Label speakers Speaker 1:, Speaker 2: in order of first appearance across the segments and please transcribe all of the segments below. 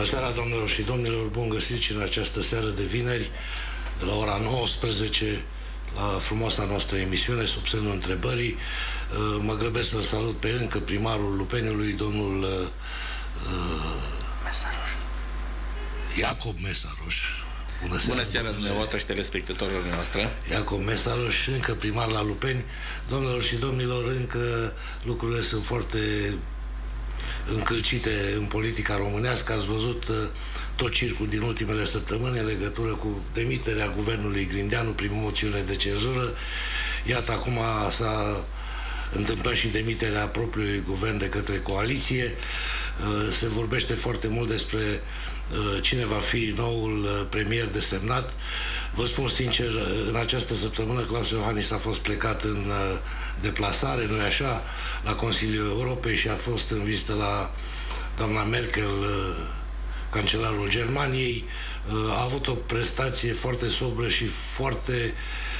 Speaker 1: Bună seara, domnilor și domnilor, bun găsit și în această seară de vineri, de la ora 19, la frumoasa noastră emisiune, sub semnul întrebării. Mă grăbesc să-l salut pe încă primarul Lupeniului, domnul
Speaker 2: Mesaroș.
Speaker 1: Iacob Mesaroș.
Speaker 2: Bună seara dumneavoastră și telespectatorilor noastre.
Speaker 1: Iacob Mesaroș, încă primar la Lupeni. Domnilor și domnilor, încă lucrurile sunt foarte încălcite în politica românească. Ați văzut tot circul din ultimele săptămâni în legătură cu demiterea guvernului Grindeanu prin moțiune de cenzură. Iată, acum s-a întâmplat și demiterea propriului guvern de către coaliție. Se vorbește foarte mult despre cine va fi noul premier desemnat. Vă spun sincer, în această săptămână Klaus Iohannis a fost plecat în deplasare, nu-i așa, la Consiliul Europei și a fost în vizită la doamna Merkel, cancelarul Germaniei. A avut o prestație foarte sobră și foarte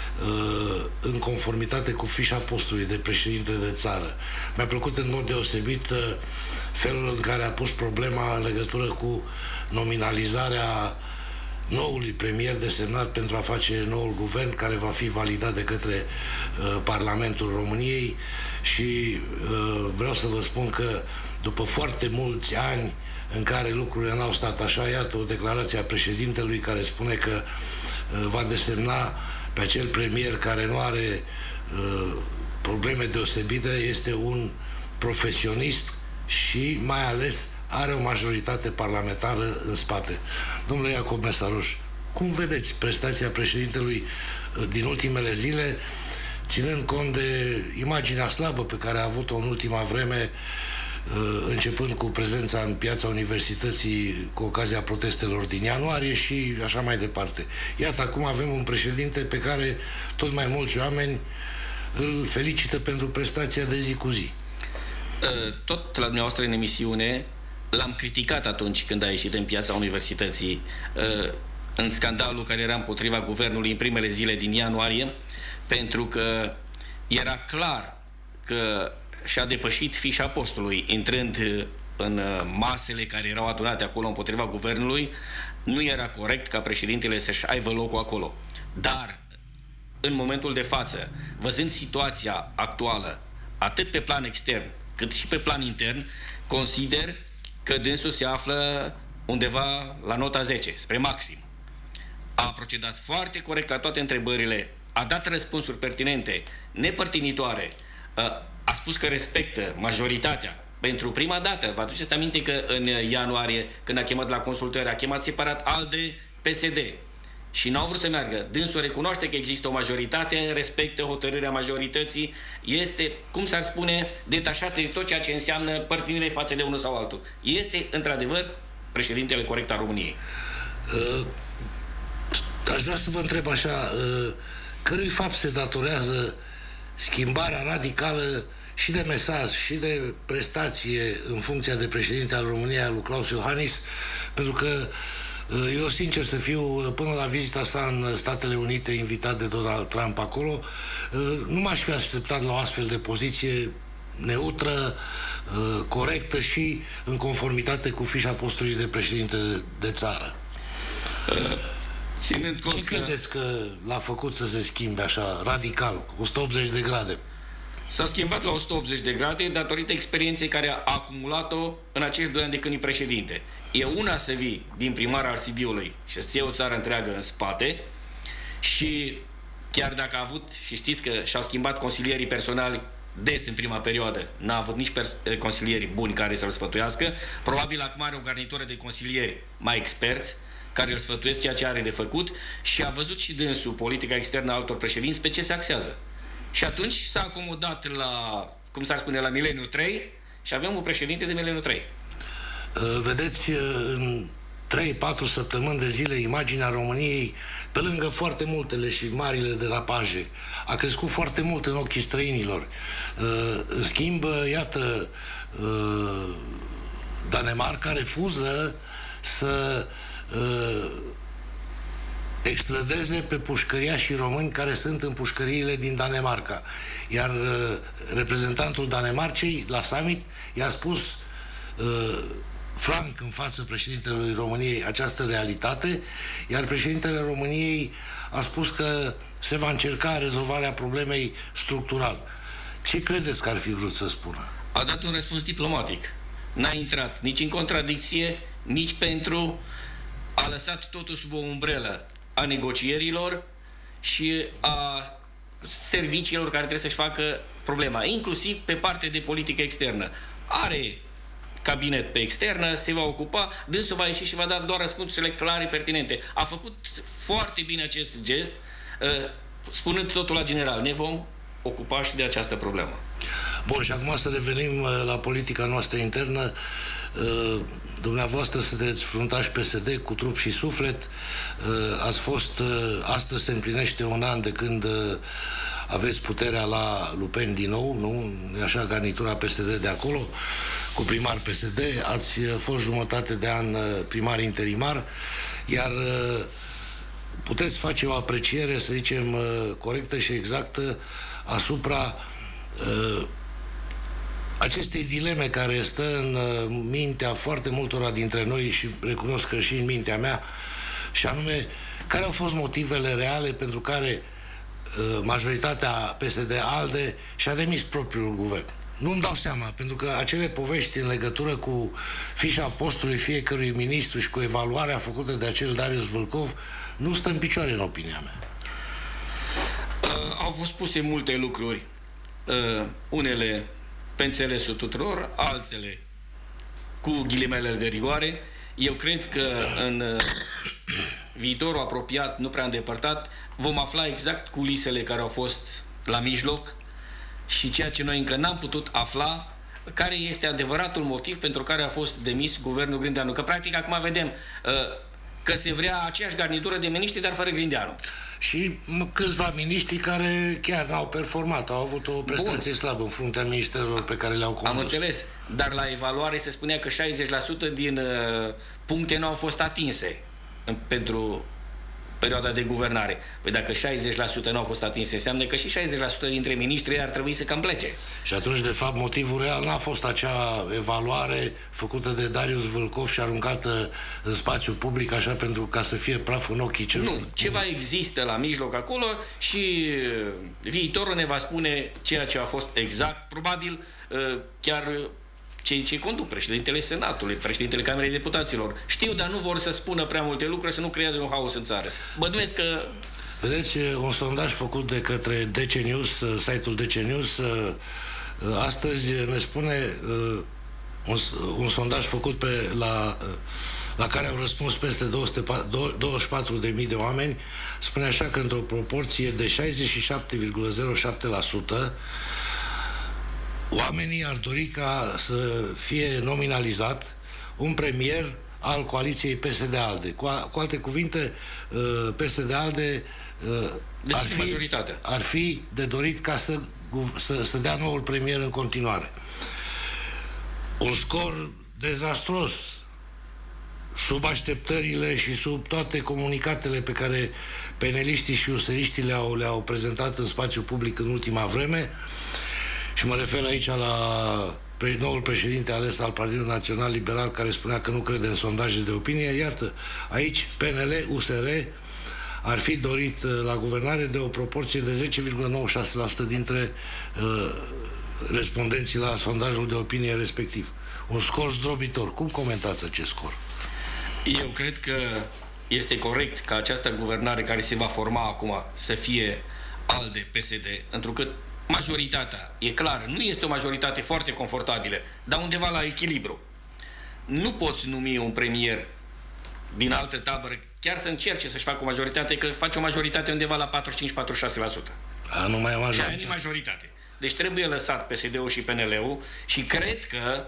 Speaker 1: în conformitate cu fișa postului de președinte de țară. Mi-a plăcut în mod deosebit felul în care a pus problema în legătură cu nominalizarea noului premier desemnat pentru a face noul guvern care va fi validat de către Parlamentul României și vreau să vă spun că după foarte mulți ani în care lucrurile n-au stat așa, iată o declarație a președintelui care spune că va desemna pe acel premier care nu are probleme deosebite, este un profesionist și mai ales are o majoritate parlamentară în spate. Domnule Iacob Mesaroș, cum vedeți prestația președintelui din ultimele zile, ținând cont de imaginea slabă pe care a avut-o în ultima vreme, începând cu prezența în piața Universității cu ocazia protestelor din ianuarie și așa mai departe. Iată, acum avem un președinte pe care tot mai mulți oameni îl felicită pentru prestația de zi cu zi.
Speaker 2: Tot la dumneavoastră în emisiune l-am criticat atunci când a ieșit în piața Universității în scandalul care era împotriva guvernului în primele zile din ianuarie, pentru că era clar că și-a depășit fișa postului, intrând în masele care erau adunate acolo împotriva guvernului. Nu era corect ca președintele să-și aibă locul acolo. Dar, în momentul de față, văzând situația actuală, atât pe plan extern, cât și pe plan intern, consider că dânsul se află undeva la nota 10, spre maxim. A procedat foarte corect la toate întrebările, a dat răspunsuri pertinente, nepărtinitoare, a spus că respectă majoritatea. Pentru prima dată, vă aduceți aminte că în ianuarie, când a chemat la consultări, a chemat separat ALDE, PSD. Și n-au vrut să meargă. Dânsul recunoaște că există o majoritate, respectă hotărârea majorității, este, cum s-ar spune, detașat de tot ceea ce înseamnă părtinire față de unul sau altul. Este, într-adevăr, președintele corect al României.
Speaker 1: Aș vrea să vă întreb așa, cărui fapt se datorează schimbarea radicală și de mesaj și de prestație în funcția de președinte al României al lui Klaus Iohannis, pentru că eu, sincer să fiu, până la vizita sa în Statele Unite, invitat de Donald Trump acolo, nu m-aș fi așteptat la o astfel de poziție neutră, corectă și în conformitate cu fișa postului de președinte de țară. Ce credeți că l-a făcut să se schimbe așa, radical, 180 de grade?
Speaker 2: S-a schimbat la 180 de grade datorită experienței care a acumulat-o în acești 2 ani de când e președinte. E una să vii din primar al Sibiului și să-ți iei o țară întreagă în spate și chiar dacă a avut, și știți că și-au schimbat consilierii personali des în prima perioadă, n-a avut nici consilieri buni care să-l sfătuiască, probabil acum are o garnitură de consilieri mai experți care îl sfătuiesc ceea ce are de făcut și a văzut și dânsul politica externă a altor președinți pe ce se axează. Și atunci s-a acomodat la, cum s-ar spune, la mileniu 3 și avem un președinte de mileniu 3.
Speaker 1: Vedeți, în 3-4 săptămâni de zile, imaginea României, pe lângă foarte multele și marile derapaje, a crescut foarte mult în ochii străinilor. În schimb, iată, Danemarca refuză să extrădeze pe pușcăriașii români care sunt în pușcăriile din Danemarca. Iar reprezentantul Danemarcei la summit i-a spus franc în față președintelui României această realitate, iar președintele României a spus că se va încerca rezolvarea problemei structural. Ce credeți că ar fi vrut să spună?
Speaker 2: A dat un răspuns diplomatic. N-a intrat nici în contradicție, nici pentru, a lăsat totul sub o umbrelă a negocierilor și a serviciilor care trebuie să-și facă problema, inclusiv pe partea de politică externă. Are cabinet pe externă, se va ocupa, dânsul va ieși și va da doar răspunsurile clare, pertinente. A făcut foarte bine acest gest, spunând totul la general. Ne vom ocupa și de această problemă.
Speaker 1: Bun, și acum să revenim la politica noastră internă. Dumneavoastră sunteți fruntași PSD cu trup și suflet. Ați fost, astăzi se împlinește un an de când aveți puterea la Lupeni din nou, nu? E așa garnitura PSD de acolo, cu primar PSD. Ați fost jumătate de an primar interimar, iar puteți face o apreciere, să zicem, corectă și exactă asupra acestei dileme care stă în mintea foarte multora dintre noi și recunosc că și în mintea mea, și anume, care au fost motivele reale pentru care majoritatea PSD-ALDE și-a demis propriul guvern. Nu-mi dau seama, pentru că acele povești în legătură cu fișa postului fiecărui ministru și cu evaluarea făcută de acel Darius Vâlcov nu stă în picioare, în opinia mea.
Speaker 2: Au fost puse multe lucruri, unele pe înțelesul tuturor, altele cu ghilimele de rigoare. Eu cred că în viitorul apropiat, nu prea îndepărtat, vom afla exact culisele care au fost la mijloc și ceea ce noi încă n-am putut afla, care este adevăratul motiv pentru care a fost demis guvernul Grindeanu. Că practic acum vedem că se vrea aceeași garnitură de miniștri, dar fără Grindeanu.
Speaker 1: Și câțiva miniștri care chiar n-au performat, au avut o prestație slabă în fruntea ministerelor pe care le-au condus.
Speaker 2: Am înțeles, dar la evaluare se spunea că 60% din puncte nu au fost atinse pentru perioada de guvernare. Păi dacă 60% nu au fost atinse, înseamnă că și 60% dintre miniștri ar trebui să cam plece.
Speaker 1: Și atunci, de fapt, motivul real n-a fost acea evaluare făcută de Darius Vâlcov și aruncată în spațiu public, așa, pentru ca să fie praf în ochii celor.
Speaker 2: Nu, ceva există la mijloc acolo și viitorul ne va spune ceea ce a fost exact, probabil chiar cei ce conduc, președintele Senatului, președintele Camerei Deputaților. Știu, dar nu vor să spună prea multe lucruri, să nu creeze un haos în țară. Bănuiesc că...
Speaker 1: Vedeți, un sondaj făcut de către DC News, site-ul DC News, astăzi ne spune, un sondaj făcut la care au răspuns peste 24.000 de oameni, spune așa că într-o proporție de 67,07%, oamenii ar dori ca să fie nominalizat un premier al coaliției PSD-ALDE. Cu alte cuvinte, PSD-ALDE ar fi de dorit ca să dea noul premier în continuare. Un scor dezastruos, sub așteptările și sub toate comunicatele pe care peneliștii și useriștii le-au prezentat în spațiu public în ultima vreme. Și mă refer aici la noul președinte ales al Partidului Național Liberal, care spunea că nu crede în sondaje de opinie. Iată, aici PNL, USR ar fi dorit la guvernare de o proporție de 10,96% dintre respondenții la sondajul de opinie respectiv. Un scor zdrobitor. Cum comentați acest scor?
Speaker 2: Eu cred că este corect ca această guvernare care se va forma acum să fie ALDE-PSD, întrucât majoritatea, e clar, nu este o majoritate foarte confortabilă, dar undeva la echilibru. Nu poți numi un premier din altă tabără, chiar să încerce să-și facă o majoritate, că face o majoritate undeva la 45-46%.
Speaker 1: Nu mai e majoritate.
Speaker 2: Și aia nu majoritate. Deci trebuie lăsat PSD-ul și PNL-ul și cred că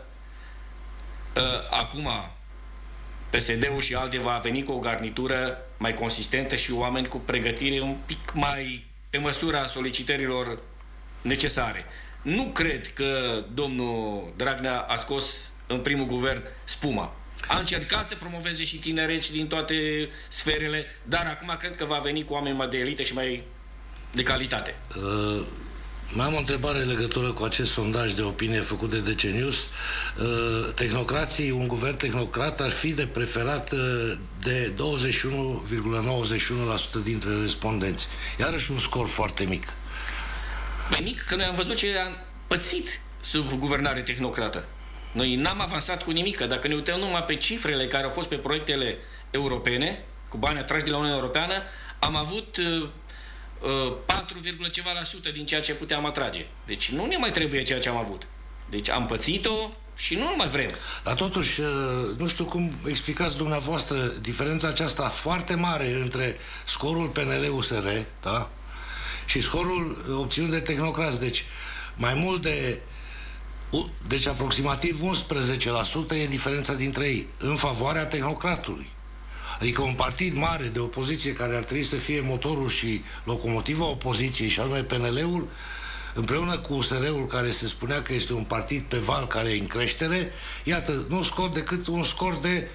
Speaker 2: acum PSD-ul și ALDE va veni cu o garnitură mai consistentă și oameni cu pregătire un pic mai pe măsura solicitărilor necesare. Nu cred că domnul Dragnea a scos în primul guvern spuma. A încercat să promoveze și tinereci din toate sferele, dar acum cred că va veni cu oameni mai de elită și mai de calitate.
Speaker 1: Mai am o întrebare în legătură cu acest sondaj de opinie făcut de DC News. Tehnocrații, un guvern tehnocrat ar fi de preferat de 21,91% dintre respondenți. Iarăși un scor foarte mic.
Speaker 2: Mai mic, că noi am văzut ce am pățit sub guvernare tehnocrată. Noi n-am avansat cu nimic. Dacă ne uităm numai pe cifrele care au fost pe proiectele europene, cu bani atrași de la Uniunea Europeană, am avut 4, ceva la sută din ceea ce puteam atrage. Deci nu ne mai trebuie ceea ce am avut. Deci am pățit-o și nu mai vrem.
Speaker 1: Dar totuși, nu știu cum explicați dumneavoastră diferența aceasta foarte mare între scorul PNL-USR, da? Și scorul obținut de tehnocrați. Deci mai mult de... Deci aproximativ 11% e diferența dintre ei, în favoarea tehnocratului. Adică un partid mare de opoziție care ar trebui să fie motorul și locomotiva opoziției, și anume PNL-ul, împreună cu USR-ul, care se spunea că este un partid pe val care e în creștere, iată, nu scot decât un scor de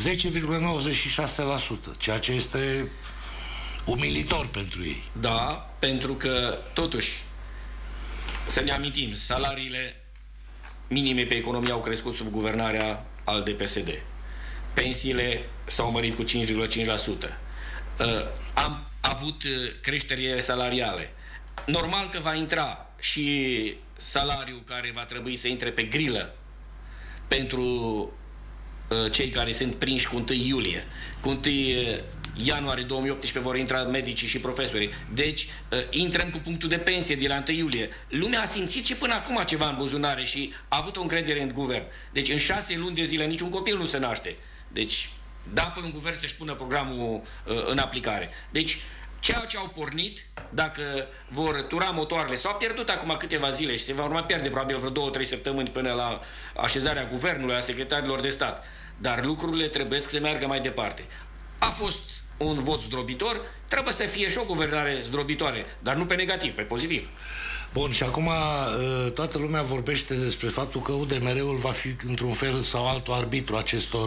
Speaker 1: 10,96%, ceea ce este umilitor pentru ei.
Speaker 2: Da, pentru că, totuși, să ne amintim, salariile minime pe economie au crescut sub guvernarea al DPSD. Pensiile s-au mărit cu 5,5%. Am avut creșteri salariale. Normal că va intra și salariul care va trebui să intre pe grilă pentru cei care sunt prinși cu 1 iulie. Cu 1 ianuarie 2018 vor intra medicii și profesorii. Deci, intrăm cu punctul de pensie de la 1 iulie. Lumea a simțit și până acum ceva în buzunare și a avut o încredere în guvern. Deci, în 6 luni de zile niciun copil nu se naște. Deci, da pe un guvern să-și pună programul în aplicare. Deci, ceea ce au pornit, dacă vor tura motoarele, s-au pierdut acum câteva zile și se va urma pierde probabil vreo 2-3 săptămâni până la așezarea guvernului, a secretarilor de stat. Dar lucrurile trebuie să meargă mai departe. A fost un vot zdrobitor, trebuie să fie și o guvernare zdrobitoare, dar nu pe negativ, pe pozitiv.
Speaker 1: Bun, și acum toată lumea vorbește despre faptul că UDMR-ul va fi într-un fel sau altul arbitru acestor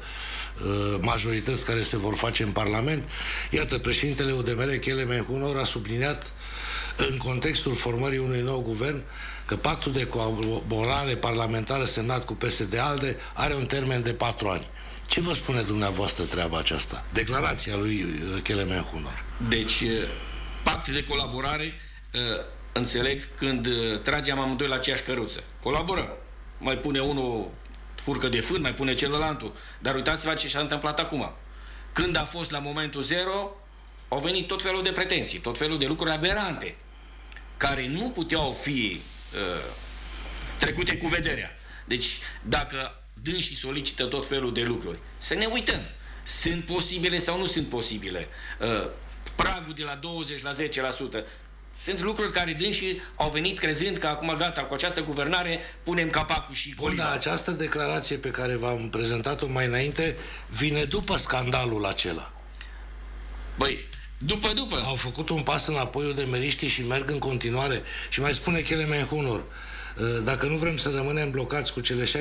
Speaker 1: majorități care se vor face în Parlament. Iată, președintele UDMR, Kelemen Hunor, a subliniat în contextul formării unui nou guvern că pactul de colaborare parlamentară semnat cu PSD-ALDE are un termen de 4 ani. Ce vă spune dumneavoastră treaba aceasta? Declarația lui Kelemen Hunor.
Speaker 2: Deci, pact de colaborare înțeleg când tragem amândoi la aceeași căruță. Colaborăm. Mai pune unul furcă de fân, mai pune celălaltul. Dar uitați-vă ce s-a întâmplat acum. Când a fost la momentul zero, au venit tot felul de pretenții, tot felul de lucruri aberante, care nu puteau fi trecute cu vederea. Deci, dacă dânsii solicită tot felul de lucruri, să ne uităm. Sunt posibile sau nu sunt posibile? Pragul de la 20 la 10%. Sunt lucruri care dânsii au venit crezând că acum gata, cu această guvernare punem capacul și coliva.
Speaker 1: Da, această declarație pe care v-am prezentat-o mai înainte vine după scandalul acela.
Speaker 2: Băi, după.
Speaker 1: Au făcut un pas înapoi udemeriștii și merg în continuare. Și mai spune Kelemen Hunor, dacă nu vrem să rămânem blocați cu cele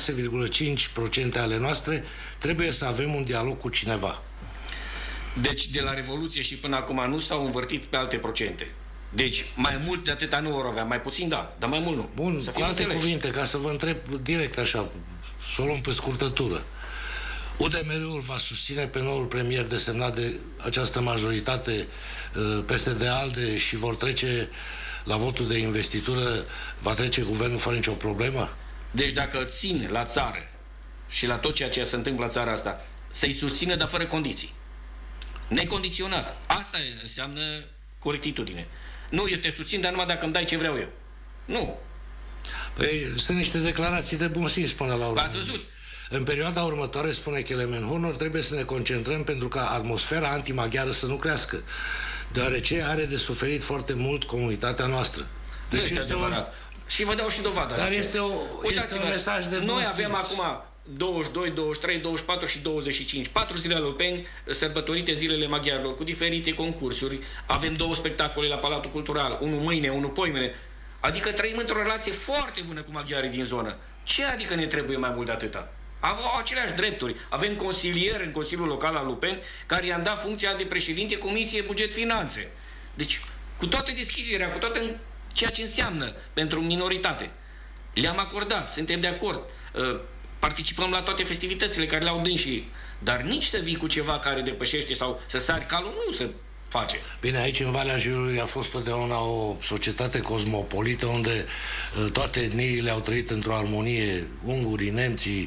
Speaker 1: 6,5% ale noastre, trebuie să avem un dialog cu cineva.
Speaker 2: Deci, de la Revoluție și până acum nu s-au învârtit pe alte procente. Deci, mai mult de atâta nu vor avea. Mai puțin, da, dar mai mult nu.
Speaker 1: Bun, cu alte cuvinte, ca să vă întreb direct așa, să o luăm pe scurtătură. UDMR-ul va susține pe noul premier desemnat de această majoritate PSD-ALDE și vor trece la votul de investitură, va trece guvernul fără nicio problemă?
Speaker 2: Deci dacă țin la țară și la tot ceea ce se întâmplă la țara asta, să-i susțină, dar fără condiții. Necondiționat. Asta înseamnă corectitudine. Nu, eu te susțin, dar numai dacă îmi dai ce vreau eu. Nu.
Speaker 1: Păi sunt niște declarații de bun simț până la urmă.
Speaker 2: Ați văzut?
Speaker 1: În perioada următoare, spune Kelemen Hunor, trebuie să ne concentrăm pentru ca atmosfera antimaghiară să nu crească, deoarece are de suferit foarte mult comunitatea noastră.
Speaker 2: Deci este adevărat. Și vă dau și dovada.
Speaker 1: Dar este un mesaj de bun
Speaker 2: Noi
Speaker 1: simț.
Speaker 2: avem acum 22, 23, 24 și 25. 4 zile alupeni, sărbătorite zilele maghiarilor, cu diferite concursuri. Avem 2 spectacole la Palatul Cultural, unul mâine, unul poimâine. Adică trăim într-o relație foarte bună cu maghiarii din zonă. Ce adică ne trebuie mai mult de atâta? Au aceleași drepturi. Avem consilieri în Consiliul Local al Lupeni care i-am dat funcția de președinte Comisie Buget Finanțe. Deci, cu toată deschiderea, cu toată ceea ce înseamnă pentru minoritate. Le-am acordat, suntem de acord, participăm la toate festivitățile care le-au dânsii, dar nici să vii cu ceva care depășește sau să sari calul, nu se face.
Speaker 1: Bine, aici în Valea Jiului a fost totdeauna o societate cosmopolită unde toate etniile au trăit într-o armonie, ungurii, nemții,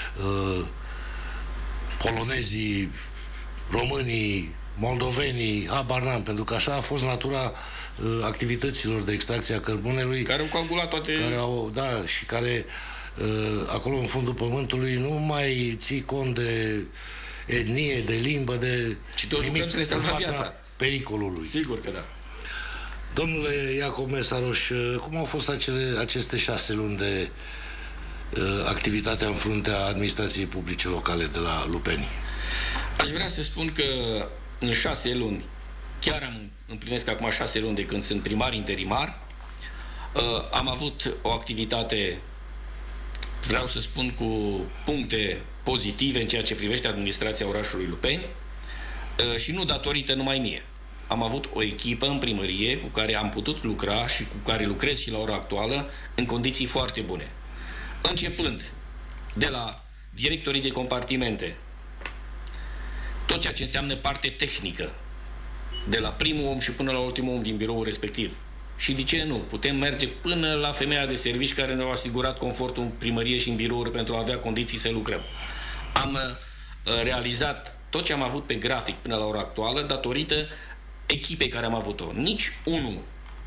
Speaker 1: polonezii, românii, moldovenii, habar n-am, pentru că așa a fost natura activităților de extracție a cărbunelui.
Speaker 2: Care au coagulat toate...
Speaker 1: Și care acolo în fundul pământului nu mai ții cont de etnie, de limbă, de nimic în fața pericolului.
Speaker 2: Sigur că da.
Speaker 1: Domnule Iacov Mesaroș, cum au fost aceste 6 luni de activitate în fruntea administrației publice locale de la Lupeni?
Speaker 2: Aș vrea să spun că în 6 luni, chiar împlinesc acum 6 luni de când sunt primar interimar, am avut o activitate, vreau să spun, cu puncte pozitive în ceea ce privește administrația orașului Lupeni și nu datorită numai mie. Am avut o echipă în primărie cu care am putut lucra și cu care lucrez și la ora actuală în condiții foarte bune. Începând de la directorii de compartimente, tot ceea ce înseamnă parte tehnică, de la primul om și până la ultimul om din biroul respectiv. Și de ce nu? Putem merge până la femeia de servici care ne-au asigurat confortul în primărie și în birouri pentru a avea condiții să lucrăm. Am realizat tot ce am avut pe grafic până la ora actuală datorită echipei care am avut-o. Nici unul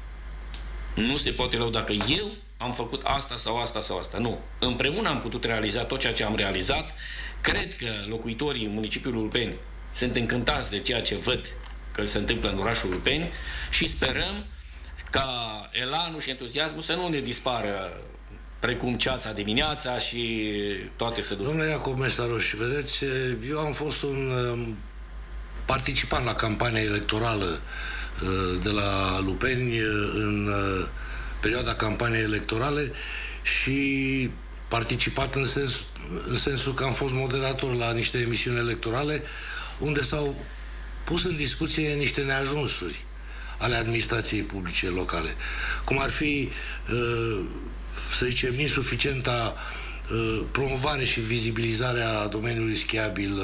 Speaker 2: nu se poate lăuda că eu am făcut asta sau asta sau asta. Nu. Împreună am putut realiza tot ceea ce am realizat. Cred că locuitorii municipiului Lupeni sunt încântați de ceea ce văd că se întâmplă în orașul Lupeni și sperăm ca elanul și entuziasmul să nu ne dispară precum ceața dimineața și toate să ducă.
Speaker 1: Domnule Iacov Mesaroș, vedeți, eu am fost un participant la campania electorală de la Lupeni în perioada campaniei electorale și participat în sensul că am fost moderator la niște emisiuni electorale unde s-au pus în discuție niște neajunsuri ale administrației publice locale. Cum ar fi, să zicem, insuficienta promovare și vizibilizare a domeniului schiabil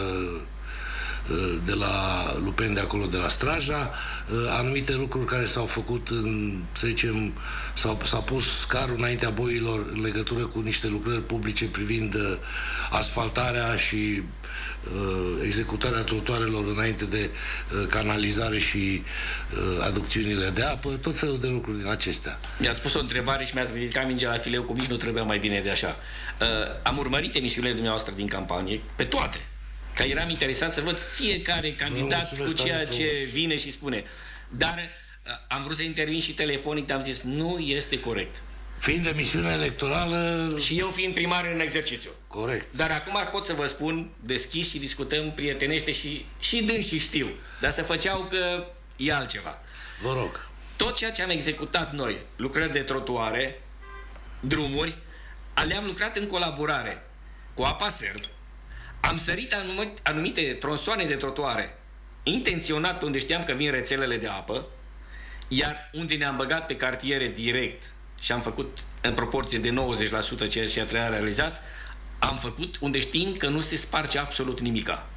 Speaker 1: de la Lupeni, de acolo, de la Straja, anumite lucruri care s-au făcut, să zicem, s-a pus carul înaintea boilor în legătură cu niște lucrări publice privind asfaltarea și executarea trotuarelor înainte de canalizare și aducțiunile de apă, tot felul de lucruri din acestea.
Speaker 2: Mi-ați pus o întrebare și mi-ați ridicat mingea la fileu, cum nici nu trebuia mai bine de așa. Am urmărit emisiunile dumneavoastră din campanie, pe toate, că eram interesat să văd fiecare candidat cu ceea ce vine și spune. Dar am vrut să intervin și telefonic, dar am zis, nu este corect.
Speaker 1: Fiind emisiune electorală...
Speaker 2: Și eu fiind primar în exercițiu.
Speaker 1: Corect.
Speaker 2: Dar acum pot să vă spun deschis și discutăm prietenește și dânsii știu. Dar să făceau că e altceva.
Speaker 1: Vă rog.
Speaker 2: Tot ceea ce am executat noi, lucrări de trotuare, drumuri, le-am lucrat în colaborare cu Apa Serv. Am sărit anumite tronsoane de trotuare intenționat pe unde știam că vin rețelele de apă, iar unde ne-am băgat pe cartiere direct și am făcut în proporție de 90% ceea ce trebuia realizat, am făcut unde știm că nu se sparge absolut nimica.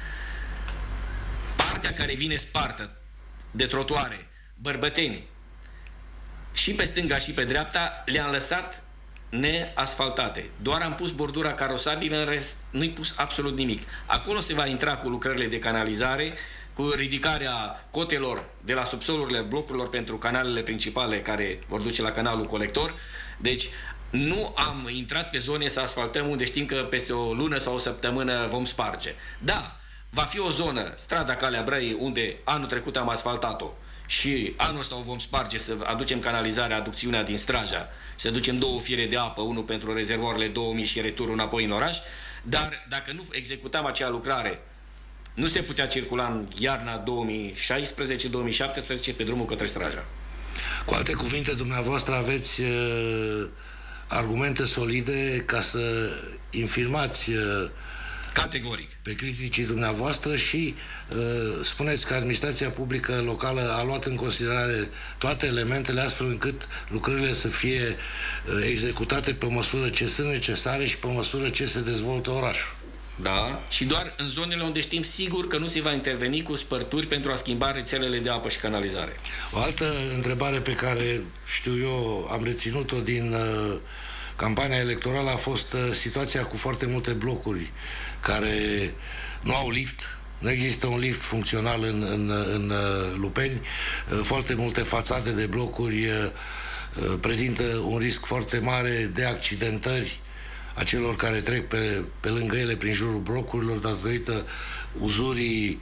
Speaker 2: Partea care vine spartă de trotuare, Bărbăteni, și pe stânga și pe dreapta, le-am lăsat neasfaltate. Doar am pus bordura carosabilă, în rest nu-i pus absolut nimic. Acolo se va intra cu lucrările de canalizare, cu ridicarea cotelor de la subsolurile blocurilor pentru canalele principale care vor duce la canalul colector. Deci nu am intrat pe zone să asfaltăm unde știm că peste o lună sau o săptămână vom sparge. Da, va fi o zonă, strada Calea Brăii, unde anul trecut am asfaltat-o și anul ăsta o vom sparge să aducem canalizarea, aducțiunea din Straja, să ducem 2 fiere de apă, unul pentru rezervoarele 2000 și returul înapoi în oraș, dar dacă nu executam acea lucrare, nu se putea circula în iarna 2016-2017 pe drumul către Straja.
Speaker 1: Cu alte cuvinte, dumneavoastră aveți argumente solide ca să infirmați
Speaker 2: Categoric.
Speaker 1: Pe criticii dumneavoastră și spuneți că administrația publică locală a luat în considerare toate elementele astfel încât lucrările să fie executate pe măsură ce sunt necesare și pe măsură ce se dezvoltă orașul.
Speaker 2: Da, și doar în zonele unde știm sigur că nu se va interveni cu spărturi pentru a schimba rețelele de apă și canalizare.
Speaker 1: O altă întrebare pe care, știu eu, am reținut-o din campania electorală a fost situația cu foarte multe blocuri care nu au lift. Nu există un lift funcțional în Lupeni. Foarte multe fațade de blocuri prezintă un risc foarte mare de accidentări a celor care trec pe lângă ele prin jurul blocurilor datorită uzurii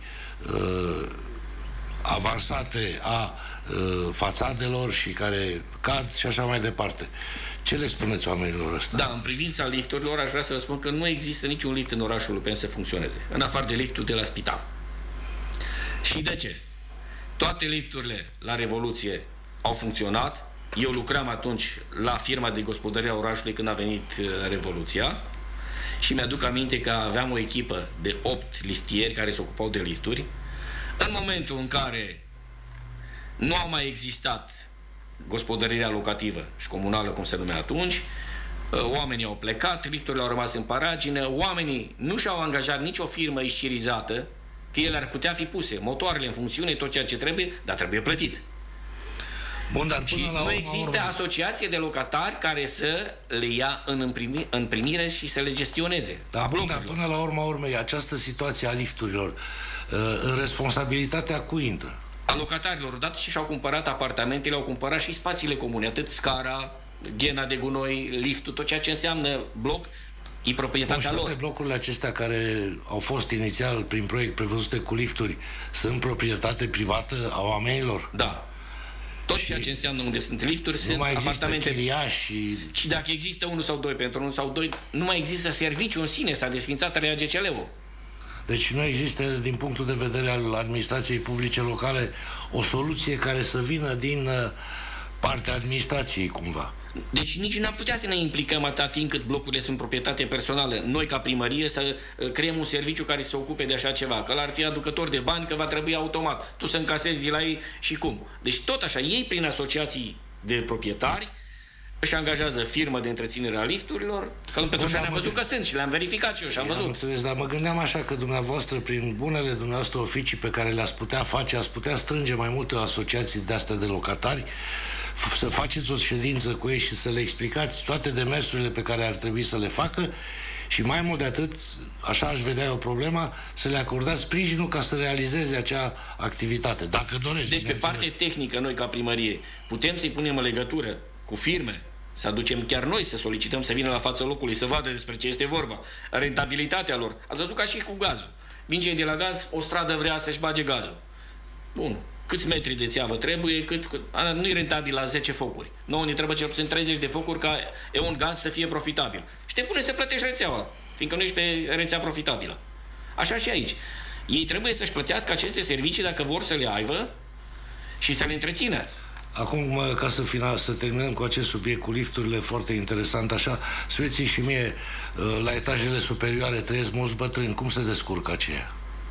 Speaker 1: avansate a fațadelor și care cad și așa mai departe. Ce le spuneți oamenilor ăsta?
Speaker 2: Da, în privința lifturilor aș vrea să vă spun că nu există niciun lift în orașul Lupeni să funcționeze, în afară de liftul de la spital. Și de ce? Toate lifturile la Revoluție au funcționat. Eu lucram atunci la firma de gospodărie a orașului când a venit Revoluția și mi-aduc aminte că aveam o echipă de 8 liftieri care se ocupau de lifturi. În momentul în care nu a mai existat gospodărirea locativă și comunală, cum se numea atunci, oamenii au plecat, lifturile au rămas în paragină, oamenii nu și-au angajat nicio firmă iscirizată, că ele ar putea fi puse, motoarele în funcțiune, tot ceea ce trebuie, dar trebuie plătit.
Speaker 1: Bun, dar
Speaker 2: și nu există asociație de locatari care să le ia în primire și să le gestioneze.
Speaker 1: Dar până la urma urmei, această situație a lifturilor, în responsabilitatea cui intră?
Speaker 2: A locatarilor, odată și și-au cumpărat apartamentele, au cumpărat și spațiile comune, atât scara, ghena de gunoi, liftul, tot ceea ce înseamnă bloc, e proprietatea lor.
Speaker 1: Toate blocurile acestea care au fost inițial prin proiect prevăzute cu lifturi sunt proprietate privată a oamenilor?
Speaker 2: Da. Tot ceea ce înseamnă unde sunt lifturi sunt apartamente. Și dacă există unul sau doi pentru unul sau doi, nu mai există serviciu în sine, s-a desfințat RAGCL-ul.
Speaker 1: Deci nu există, din punctul de vedere al administrației publice locale, o soluție care să vină din partea administrației, cumva.
Speaker 2: Deci nici n-am putea să ne implicăm atâta timp cât blocurile sunt proprietate personală. Noi, ca primărie, să creăm un serviciu care să se ocupe de așa ceva. Că l-ar fi aducător de bani, că va trebui automat. Tu să încasezi de la ei și cum. Deci tot așa, ei prin asociații de proprietari își angajează firmă de întreținere a lifturilor, că în Petroșani am văzut că sunt și le-am verificat și eu și am văzut.
Speaker 1: Am înțeles, dar mă gândeam așa că dumneavoastră, prin bunele dumneavoastră oficii pe care le-ați putea face, ați putea strânge mai multe asociații de astea de locatari, să faceți o ședință cu ei și să le explicați toate demersurile pe care ar trebui să le facă și mai mult de atât, așa aș vedea eu problema, să le acordați sprijinul ca să realizeze acea activitate, dacă dorești.
Speaker 2: Deci pe partea tehnică, noi ca primărie, putem să-i punem în legătură cu firme, să aducem chiar noi, să solicităm să vină la fața locului, să vadă despre ce este vorba, rentabilitatea lor. Ați văzut ca și cu gazul. Vin cei de la gaz, o stradă vrea să-și bage gazul. Bun. Câți metri de țeavă trebuie, nu e rentabil la 10 focuri. Nouă ne trebuie cel puțin 30 de focuri ca un gaz să fie profitabil. Și te pune să plătești rețeaua, fiindcă nu ești pe rețea profitabilă. Așa și aici. Ei trebuie să-și plătească aceste servicii dacă vor să le aibă și să le întrețină.
Speaker 1: Acum, ca să terminăm cu acest subiect, cu lifturile, foarte interesant, așa, spuneți și mie, la etajele superioare trăiesc mulți bătrâni, cum se descurcă aceea?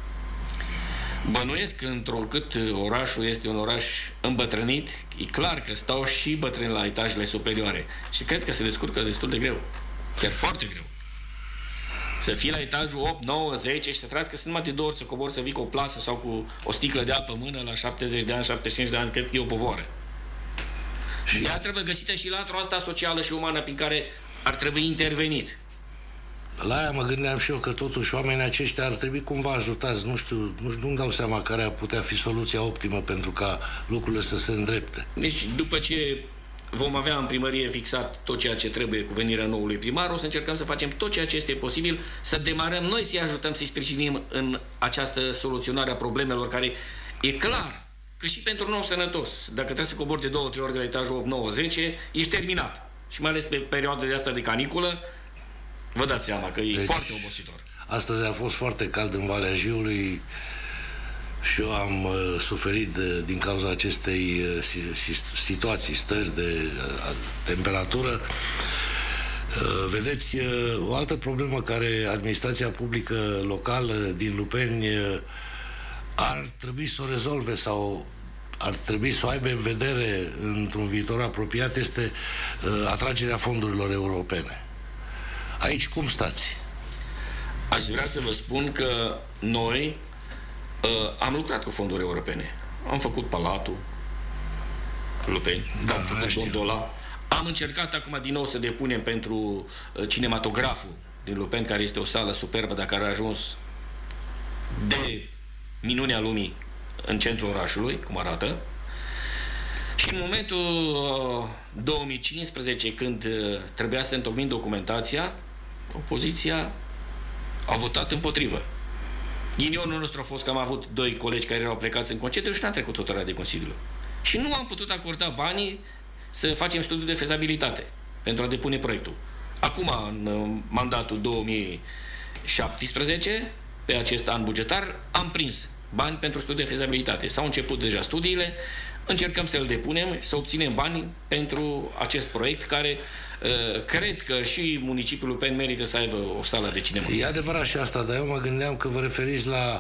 Speaker 2: Bănuiesc că întrucât orașul este un oraș îmbătrânit, e clar că stau și bătrâni la etajele superioare. Și cred că se descurcă destul de greu. Chiar foarte greu. Să fii la etajul 8, 9, 10 și să trăiască numai de 2 ori să cobori să vii cu o plasă sau cu o sticlă de apă în mână la 70 de ani, 75 de ani, cred că e o povoară. Și ea trebuie găsită și latura asta socială și umană prin care ar trebui intervenit.
Speaker 1: La aia mă gândeam și eu că totuși oamenii aceștia ar trebui cumva ajutați. Nu-mi dau seama care ar putea fi soluția optimă pentru ca lucrurile să se îndrepte.
Speaker 2: Deci după ce vom avea în primărie fixat tot ceea ce trebuie cu venirea noului primar, o să încercăm să facem tot ceea ce este posibil, să demarăm noi, să-i ajutăm, să-i sprijinim în această soluționare a problemelor care e clar că și pentru un om sănătos, dacă trebuie să cobori de 2-3 ori de la etajul 8, 9, 10, ești terminat. Și mai ales pe perioada de asta de caniculă, vă dați seama că e foarte obositor.
Speaker 1: Astăzi a fost foarte cald în Valea Jiului și eu am suferit din cauza acestei situații, stări de temperatură. Vedeți, o altă problemă care administrația publică locală din Lupeni ar trebui să o rezolve sau ar trebui să o aibă în vedere într-un viitor apropiat este atragerea fondurilor europene. Aici cum stați?
Speaker 2: Aș vrea să vă spun că noi am lucrat cu fonduri europene. Am făcut Palatul Lupeni, am făcut Gondola. Am încercat acum din nou să depunem pentru cinematograful din Lupeni, care este o sală superbă, dar care a ajuns de minunea lumii în centrul orașului, cum arată. Și în momentul 2015, când trebuia să întocmim documentația, opoziția a votat împotrivă. Ghinionul nostru a fost că am avut 2 colegi care erau plecați în concediu și n-a trecut hotărârea de Consiliu. Și nu am putut acorda banii să facem studiul de fezabilitate pentru a depune proiectul. Acum, în mandatul 2017, pe acest an bugetar, am prins bani pentru studiul de fezabilitate. S-au început deja studiile, încercăm să le depunem, să obținem bani pentru acest proiect, care cred că și municipiul Lupeni merită să aibă o sală de cinema.
Speaker 1: E adevărat și asta, dar eu mă gândeam că vă referiți la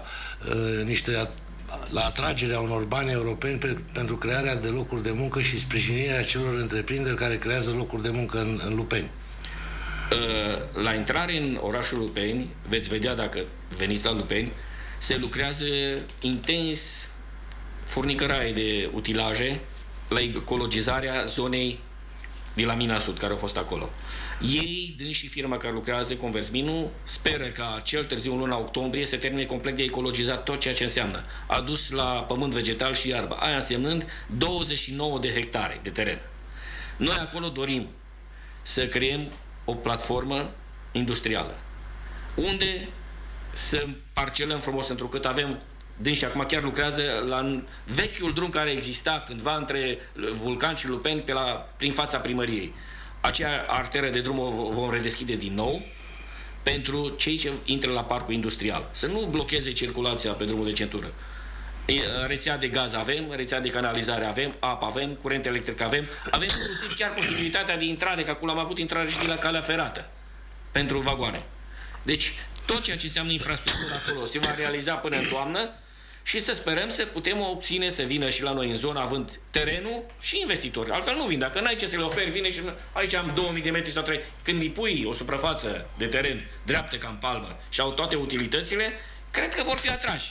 Speaker 1: la atragerea unor bani europeni pentru crearea de locuri de muncă și sprijinirea celor întreprinderi care creează locuri de muncă în Lupeni.
Speaker 2: La intrare în orașul Lupeni, veți vedea dacă veniți la Lupeni, se lucrează intens furnicăraie de utilaje la ecologizarea zonei din la Mina Sud, care au fost acolo. Ei, dând și firma care lucrează, Conversminu, speră ca cel târziu în luna octombrie să termine complet de ecologizat tot ceea ce înseamnă. A dus la pământ vegetal și iarbă, aia însemnând 29 de hectare de teren. Noi acolo dorim să creăm o platformă industrială, unde să parcelăm frumos, întrucât avem dânsi acum chiar lucrează la vechiul drum care exista cândva între Vulcan și Lupeni prin fața primăriei. Acea arteră de drum o vom redeschide din nou pentru cei ce intră la parcul industrial. Să nu blocheze circulația pe drumul de centură. Rețea de gaz avem, rețea de canalizare avem, apă avem, curent electric avem inclusiv chiar posibilitatea de intrare, că acolo am avut intrare și de la calea ferată pentru vagoane. Deci, tot ceea ce înseamnă infrastructură acolo se va realiza până în toamnă și să sperăm să putem obține să vină și la noi în zonă, având terenul și investitori. Altfel nu vin. Dacă n-ai ce să le oferi, vine și aici am 2000 de metri sau 3. Când îi pui o suprafață de teren dreaptă ca în palmă și au toate utilitățile, cred că vor fi atrași.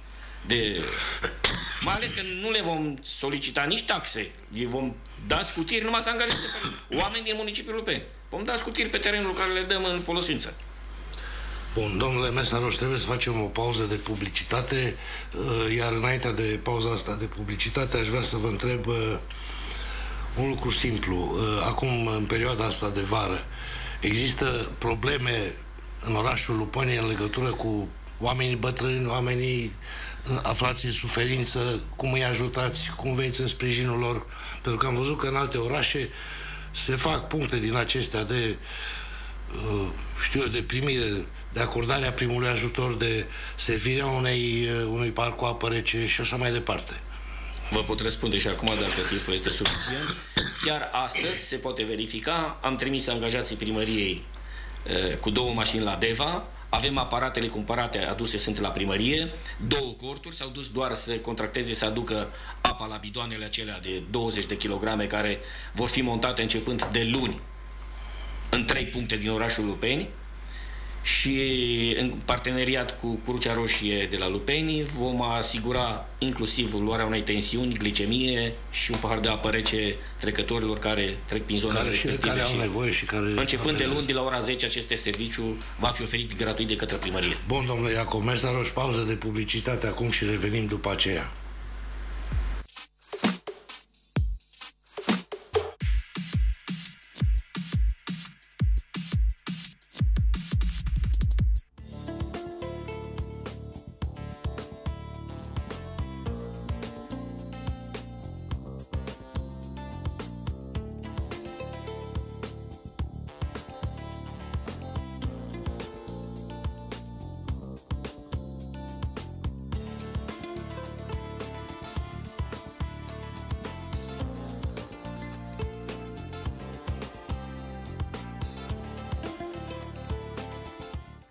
Speaker 2: Mai ales că nu le vom solicita nici taxe. Le vom da scutiri numai să angajeze oameni din municipiul Lupeni. Vom da scutiri pe terenul care le dăm în folosință.
Speaker 1: Bun, domnule Mesaroș, trebuie să facem o pauză de publicitate, iar înainte de pauza asta de publicitate aș vrea să vă întreb un lucru simplu. Acum, în perioada asta de vară, există probleme în orașul Lupeni în legătură cu oamenii bătrâni, oamenii aflați în suferință, cum îi ajutați, cum veniți în sprijinul lor? Pentru că am văzut că în alte orașe se fac puncte din acestea de de primire, de acordarea primului ajutor, de servirea unui parc cu apă rece și așa mai departe.
Speaker 2: Vă pot răspunde și acum dacă timpul este suficient. Chiar astăzi se poate verifica. Am trimis angajații primăriei cu 2 mașini la Deva. Avem aparatele cumpărate, aduse sunt la primărie. 2 corturi s-au dus doar să contracteze, să aducă apa la bidoanele acelea de 20 de kilograme care vor fi montate începând de luni în 3 puncte din orașul Lupeni și în parteneriat cu Crucea Roșie de la Lupeni vom asigura inclusiv luarea unei tensiuni, glicemie și un pahar de apă rece trecătorilor care trec prin zona respectivă.
Speaker 1: Care au nevoie și care
Speaker 2: începând de luni, de la ora 10, acest serviciu va fi oferit gratuit de către primărie.
Speaker 1: Bun, domnule Iacob Mesaroș, pauză de publicitate acum și revenim după aceea.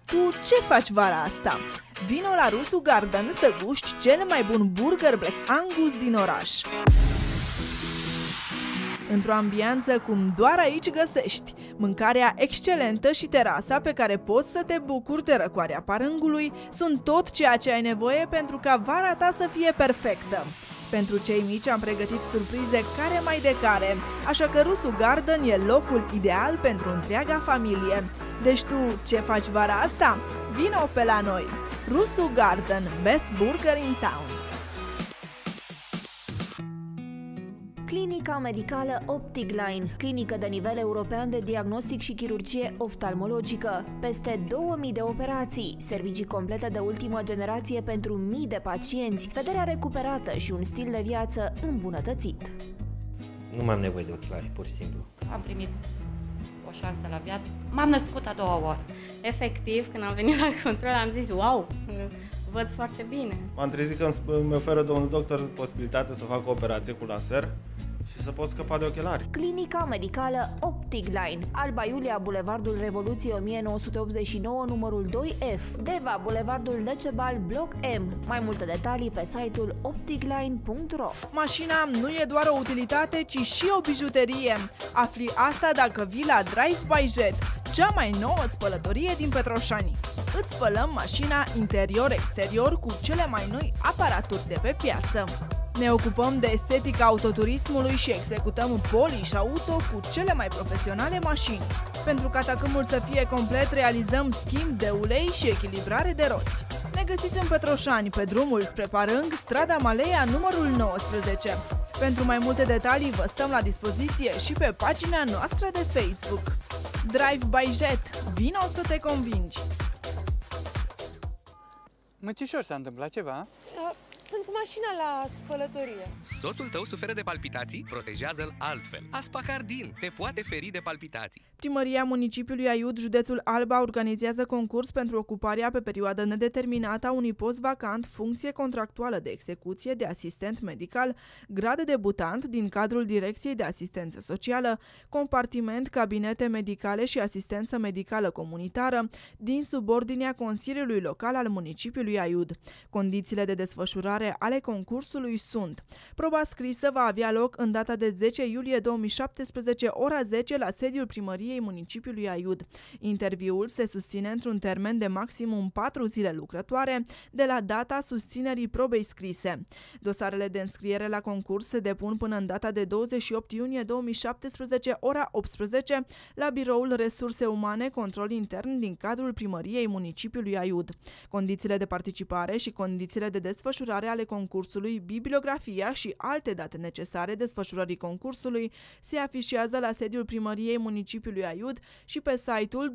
Speaker 3: Tu ce faci vara asta? Vino la Rusu Garden să guști cel mai bun burger Black Angus din oraș. Într-o ambianță cum doar aici găsești, mâncarea excelentă și terasa pe care poți să te bucuri de răcoarea parângului sunt tot ceea ce ai nevoie pentru ca vara ta să fie perfectă. Pentru cei mici am pregătit surprize care mai de care, așa că Rusu Garden e locul ideal pentru întreaga familie. Deci tu ce faci vara asta? Vino pe la noi! Rusu Garden, best burger in town!
Speaker 4: Clinica Medicală Optic Line, clinică de nivel european de diagnostic și chirurgie oftalmologică. Peste 2000 de operații, servicii complete de ultimă generație pentru mii de pacienți, vederea recuperată și un stil de viață îmbunătățit.
Speaker 5: Nu mai am nevoie de ochelari, pur și simplu.
Speaker 6: Am primit o șansă la viață. M-am născut a doua oară. Efectiv, când am venit la control, am zis, wow, văd foarte bine.
Speaker 7: M-am trezit că îmi oferă domnul doctor posibilitatea să fac o operație cu laser și să pot scăpa de ochelari.
Speaker 4: Clinica Medicală Optic Line, Alba Iulia, Bulevardul Revoluției 1989, numărul 2F, Deva, Bulevardul Decebal, bloc M. Mai multe detalii pe site-ul opticline.ro.
Speaker 3: Mașina nu e doar o utilitate, ci și o bijuterie. Afli asta dacă vii la Drive by Jet, cea mai nouă spălătorie din Petroșani. Îți spălăm mașina interior-exterior cu cele mai noi aparaturi de pe piață. Ne ocupăm de estetica autoturismului și executăm polish auto cu cele mai profesionale mașini. Pentru ca tacâmul să fie complet, realizăm schimb de ulei și echilibrare de roți. Ne găsiți în Petroșani, pe drumul spre Parâng, strada Maleia, numărul 19. Pentru mai multe detalii vă stăm la dispoziție și pe pagina noastră de Facebook. Drive by Jet. Vino să te convingi!
Speaker 8: Măcișor, s-a întâmplat ceva?
Speaker 9: Sunt cu mașina la spălătorie.
Speaker 10: Soțul tău suferă de palpitații? Protejează-l altfel. Aspacardin te poate feri de palpitații.
Speaker 3: Primăria municipiului Aiud, județul Alba, organizează concurs pentru ocuparea pe perioadă nedeterminată a unui post vacant, funcție contractuală de execuție de asistent medical, grad de debutant din cadrul Direcției de Asistență Socială, compartiment cabinete medicale și asistență medicală comunitară, din subordinea Consiliului Local al municipiului Aiud. Condițiile de desfășurare ale concursului sunt: proba scrisă va avea loc în data de 10 iulie 2017, ora 10, la sediul primăriei municipiului Aiud. Interviul se susține într-un termen de maximum 4 zile lucrătoare de la data susținerii probei scrise. Dosarele de înscriere la concurs se depun până în data de 28 iunie 2017, ora 18, la Biroul Resurse Umane Control Intern din cadrul primăriei municipiului Aiud. Condițiile de participare și condițiile de desfășurare ale concursului, bibliografia și alte date necesare desfășurării concursului se afișează la sediul primăriei municipiului Aiud și pe site-ul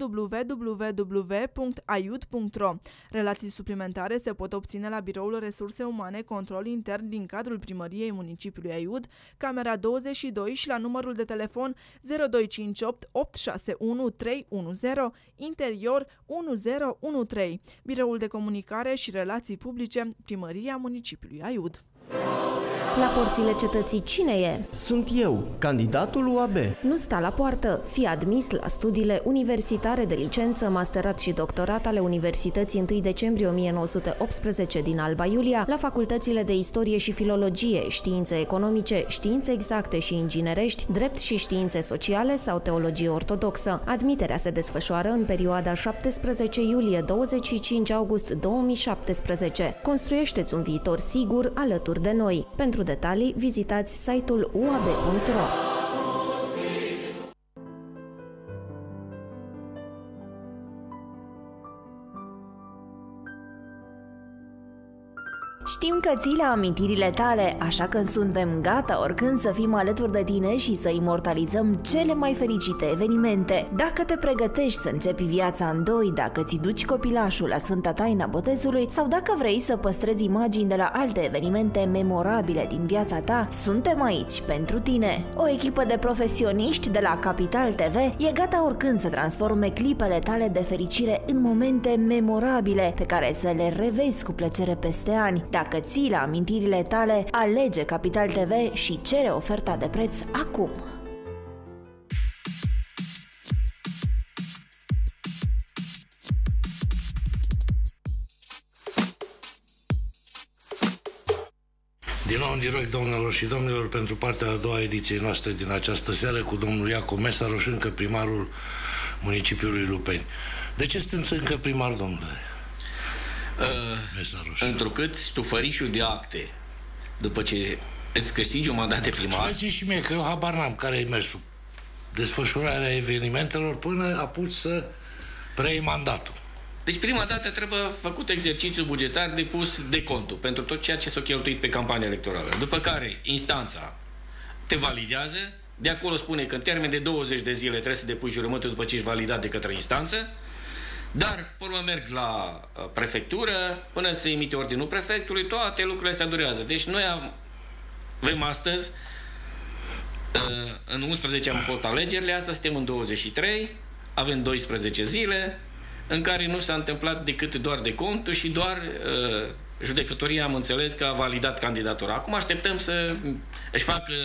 Speaker 3: www.aiud.ro. Relații suplimentare se pot obține la Biroul Resurse Umane Control Intern din cadrul primăriei municipiului Aiud, camera 22 și la numărul de telefon 0258 861 310, interior 1013. Biroul de Comunicare și Relații Publice, Primăria Municipiului Aiud.
Speaker 4: La porțile cetății cine e?
Speaker 11: Sunt eu, candidatul UAB.
Speaker 4: Nu sta la poartă. Fii admis la studiile universitare de licență, masterat și doctorat ale Universității 1 decembrie 1918 din Alba Iulia, la facultățile de Istorie și Filologie, Științe Economice, Științe Exacte și Inginerești, Drept și Științe Sociale sau Teologie Ortodoxă. Admiterea se desfășoară în perioada 17 iulie-25 august 2017. Construiește-ți un viitor sigur alături de noi. Pentru detalii, vizitați site-ul uab.ro. Știm că ții la amintirile tale, așa că suntem gata oricând să fim alături de tine și să imortalizăm cele mai fericite evenimente. Dacă te pregătești să începi viața în doi, dacă ți duci copilașul la Sfânta Taina Botezului sau dacă vrei să păstrezi imagini de la alte evenimente memorabile din viața ta, suntem aici pentru tine. O echipă de profesioniști de la Capital TV e gata oricând să transforme clipele tale de fericire în momente memorabile pe care să le revezi cu plăcere peste ani. Dacă ții la amintirile tale, alege Capital TV și cere oferta de preț acum!
Speaker 1: Din nou în direct, domnilor și domnilor, pentru partea a doua ediției noastre din această seară cu domnul Iacob Mesaroș, încă primarul municipiului Lupeni. De ce sunteți încă primar, domnule Mesaroș?
Speaker 2: Întrucât stufărișul de acte, după ce îți câștigi un mandat de primar...
Speaker 1: Spuneți și mie că eu habar n-am care e mersul. Desfășurarea evenimentelor până apuci să preiei mandatul.
Speaker 2: Deci prima dată trebuie făcut exercițiul bugetar depus de contul pentru tot ceea ce s-a cheltuit pe campania electorală. După care instanța te validează, de acolo spune că în termen de 20 de zile trebuie să depui jurământul după ce ești validat de către instanță, dar până merg la prefectură, până se emite ordinul prefectului, toate lucrurile astea durează. Deci noi avem astăzi, în 11 am făcut alegerile, astăzi suntem în 23, avem 12 zile, în care nu s-a întâmplat decât doar de contul și doar judecătoria, am înțeles, că a validat candidatura. Acum așteptăm să își facă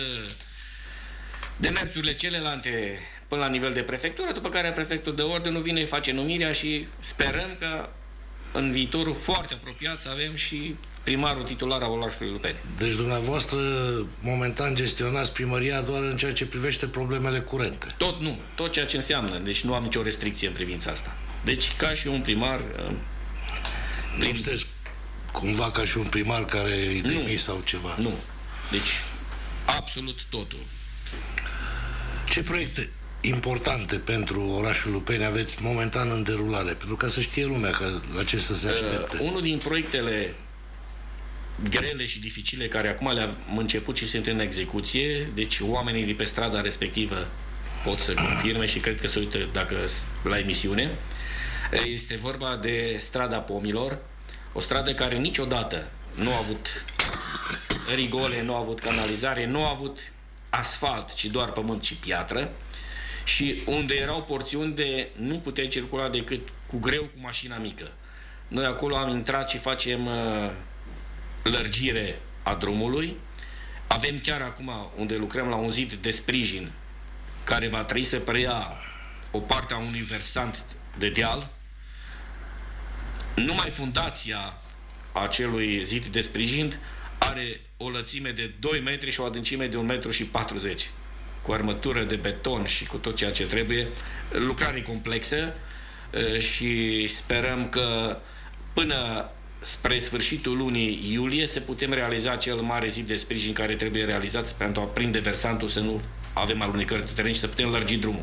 Speaker 2: demersurile celelalte până la nivel de prefectură, după care prefectul de ordine vine, face numirea și sperăm că în viitorul foarte apropiat să avem și primarul titular al orașului Lupeni.
Speaker 1: Deci dumneavoastră momentan gestionați primăria doar în ceea ce privește problemele curente.
Speaker 2: Tot nu, tot ceea ce înseamnă. Deci nu am nicio restricție în privința asta. Deci ca și un primar...
Speaker 1: Nu sunteți cumva ca și un primar care e demis sau ceva?
Speaker 2: Nu. Deci absolut totul.
Speaker 1: Ce proiecte importante pentru orașul Lupeni aveți momentan în derulare? Pentru ca să știe lumea că la ce să se aștepte.
Speaker 2: Unul din proiectele grele și dificile care acum le-am început și sunt în execuție, deci oamenii de pe strada respectivă pot să confirme și cred că se uită dacă la emisiune, este vorba de strada Pomilor, o stradă care niciodată nu a avut rigole, nu a avut canalizare, nu a avut asfalt, ci doar pământ și piatră, și unde erau porțiuni de nu puteai circula decât cu greu cu mașina mică. Noi acolo am intrat și facem lărgire a drumului. Avem chiar acum unde lucrăm la un zid de sprijin care va trebui să preia o parte a unui versant de deal. Numai fundația acelui zid de sprijin are o lățime de 2 metri și o adâncime de 1,40 m, cu armătură de beton și cu tot ceea ce trebuie. Lucrare complexă și sperăm că până spre sfârșitul lunii iulie să putem realiza cel mare zid de sprijin care trebuie realizat pentru a prinde versantul, să nu avem alunecări de teren și să putem lărgi drumul.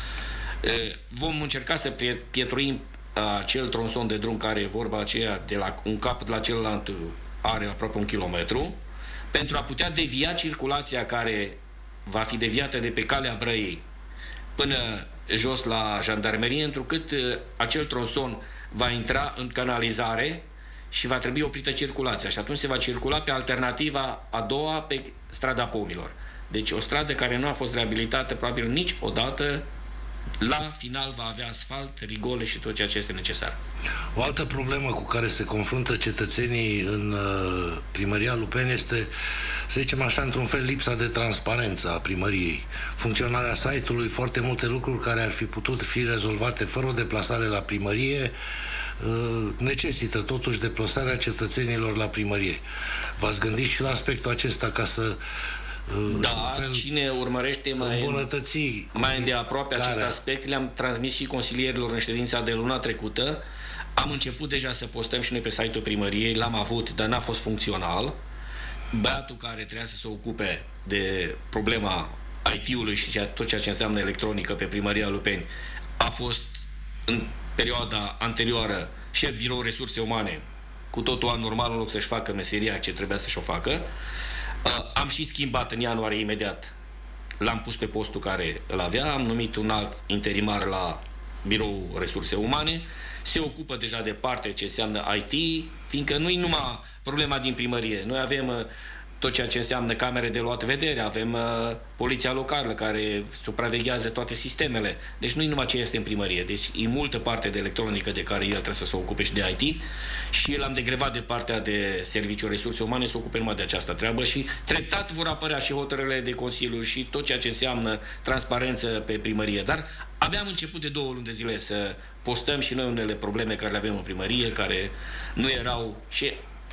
Speaker 2: Vom încerca să pietruim acel tronson de drum care e vorba aceea de la un capăt la celălalt are aproape 1 kilometru, pentru a putea devia circulația care va fi deviată de pe calea Brăiei până jos la jandarmerie, întrucât acel tronson va intra în canalizare și va trebui oprită circulația și atunci se va circula pe alternativa a doua pe strada Pomilor. Deci o stradă care nu a fost reabilitată probabil niciodată, la final va avea asfalt, rigole și tot ceea ce este necesar.
Speaker 1: O altă problemă cu care se confruntă cetățenii în primăria Lupeni este, să zicem așa, într-un fel, lipsa de transparență a primăriei. Funcționarea site-ului, foarte multe lucruri care ar fi putut fi rezolvate fără o deplasare la primărie, necesită totuși deplasarea cetățenilor la primărie. V-ați gândit și la aspectul acesta ca să
Speaker 2: cine urmărește mai îndeaproape acest aspect, le-am transmis și consilierilor în ședința de luna trecută. Am început deja să postăm și noi pe site-ul primăriei, l-am avut, dar n-a fost funcțional. Băiatul care trebuia să se ocupe de problema IT-ului și tot ceea ce înseamnă electronică pe primăria Lupeni a fost în perioada anterioară șef birou resurse umane, cu totul anormal, în loc să-și facă meseria ce trebuia să-și o facă. Am și schimbat în ianuarie imediat. L-am pus pe postul care îl avea, am numit un alt interimar la birou resurse umane, se ocupă deja de parte ce înseamnă IT, fiindcă nu e numai problema din primărie. Noi avem tot ceea ce înseamnă camere de luat vedere, avem poliția locală care supraveghează toate sistemele. Deci nu e numai ce este în primărie. Deci e multă parte de electronică de care el trebuie să se ocupe și de IT și l-am degrevat de partea de serviciu resurse umane să ocupe numai de această treabă și treptat vor apărea și hotărârile de Consiliu și tot ceea ce înseamnă transparență pe primărie. Dar abia am început de 2 luni de zile să postăm și noi unele probleme care le avem în primărie, care nu erau și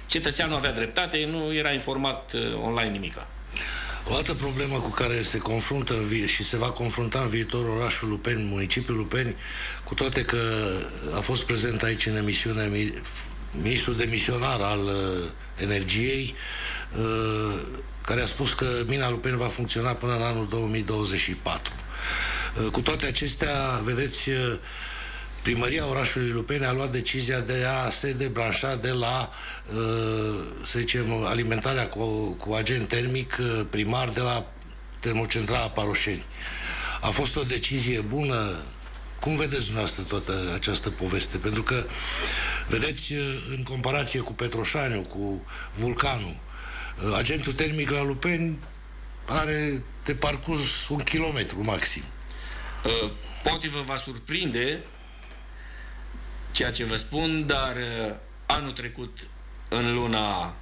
Speaker 2: cetățeanul avea dreptate, nu era informat online nimica.
Speaker 1: O altă problemă cu care se confruntă și se va confrunta în viitor orașul Lupeni, municipiul Lupeni, cu toate că a fost prezent aici în emisiune ministrul demisionar al energiei, care a spus că mina Lupeni va funcționa până în anul 2024. Cu toate acestea, vedeți, primăria orașului Lupeni a luat decizia de a se debranșa de la, să zicem, alimentarea cu agent termic primar de la termocentrala Paroșeni. A fost o decizie bună? Cum vedeți dumneavoastră toată această poveste? Pentru că, vedeți, în comparație cu Petroșaniu, cu Vulcanul, agentul termic la Lupeni are de parcurs 1 kilometru maxim.
Speaker 2: Poate vă va surprinde ceea ce vă spun, dar anul trecut, în luna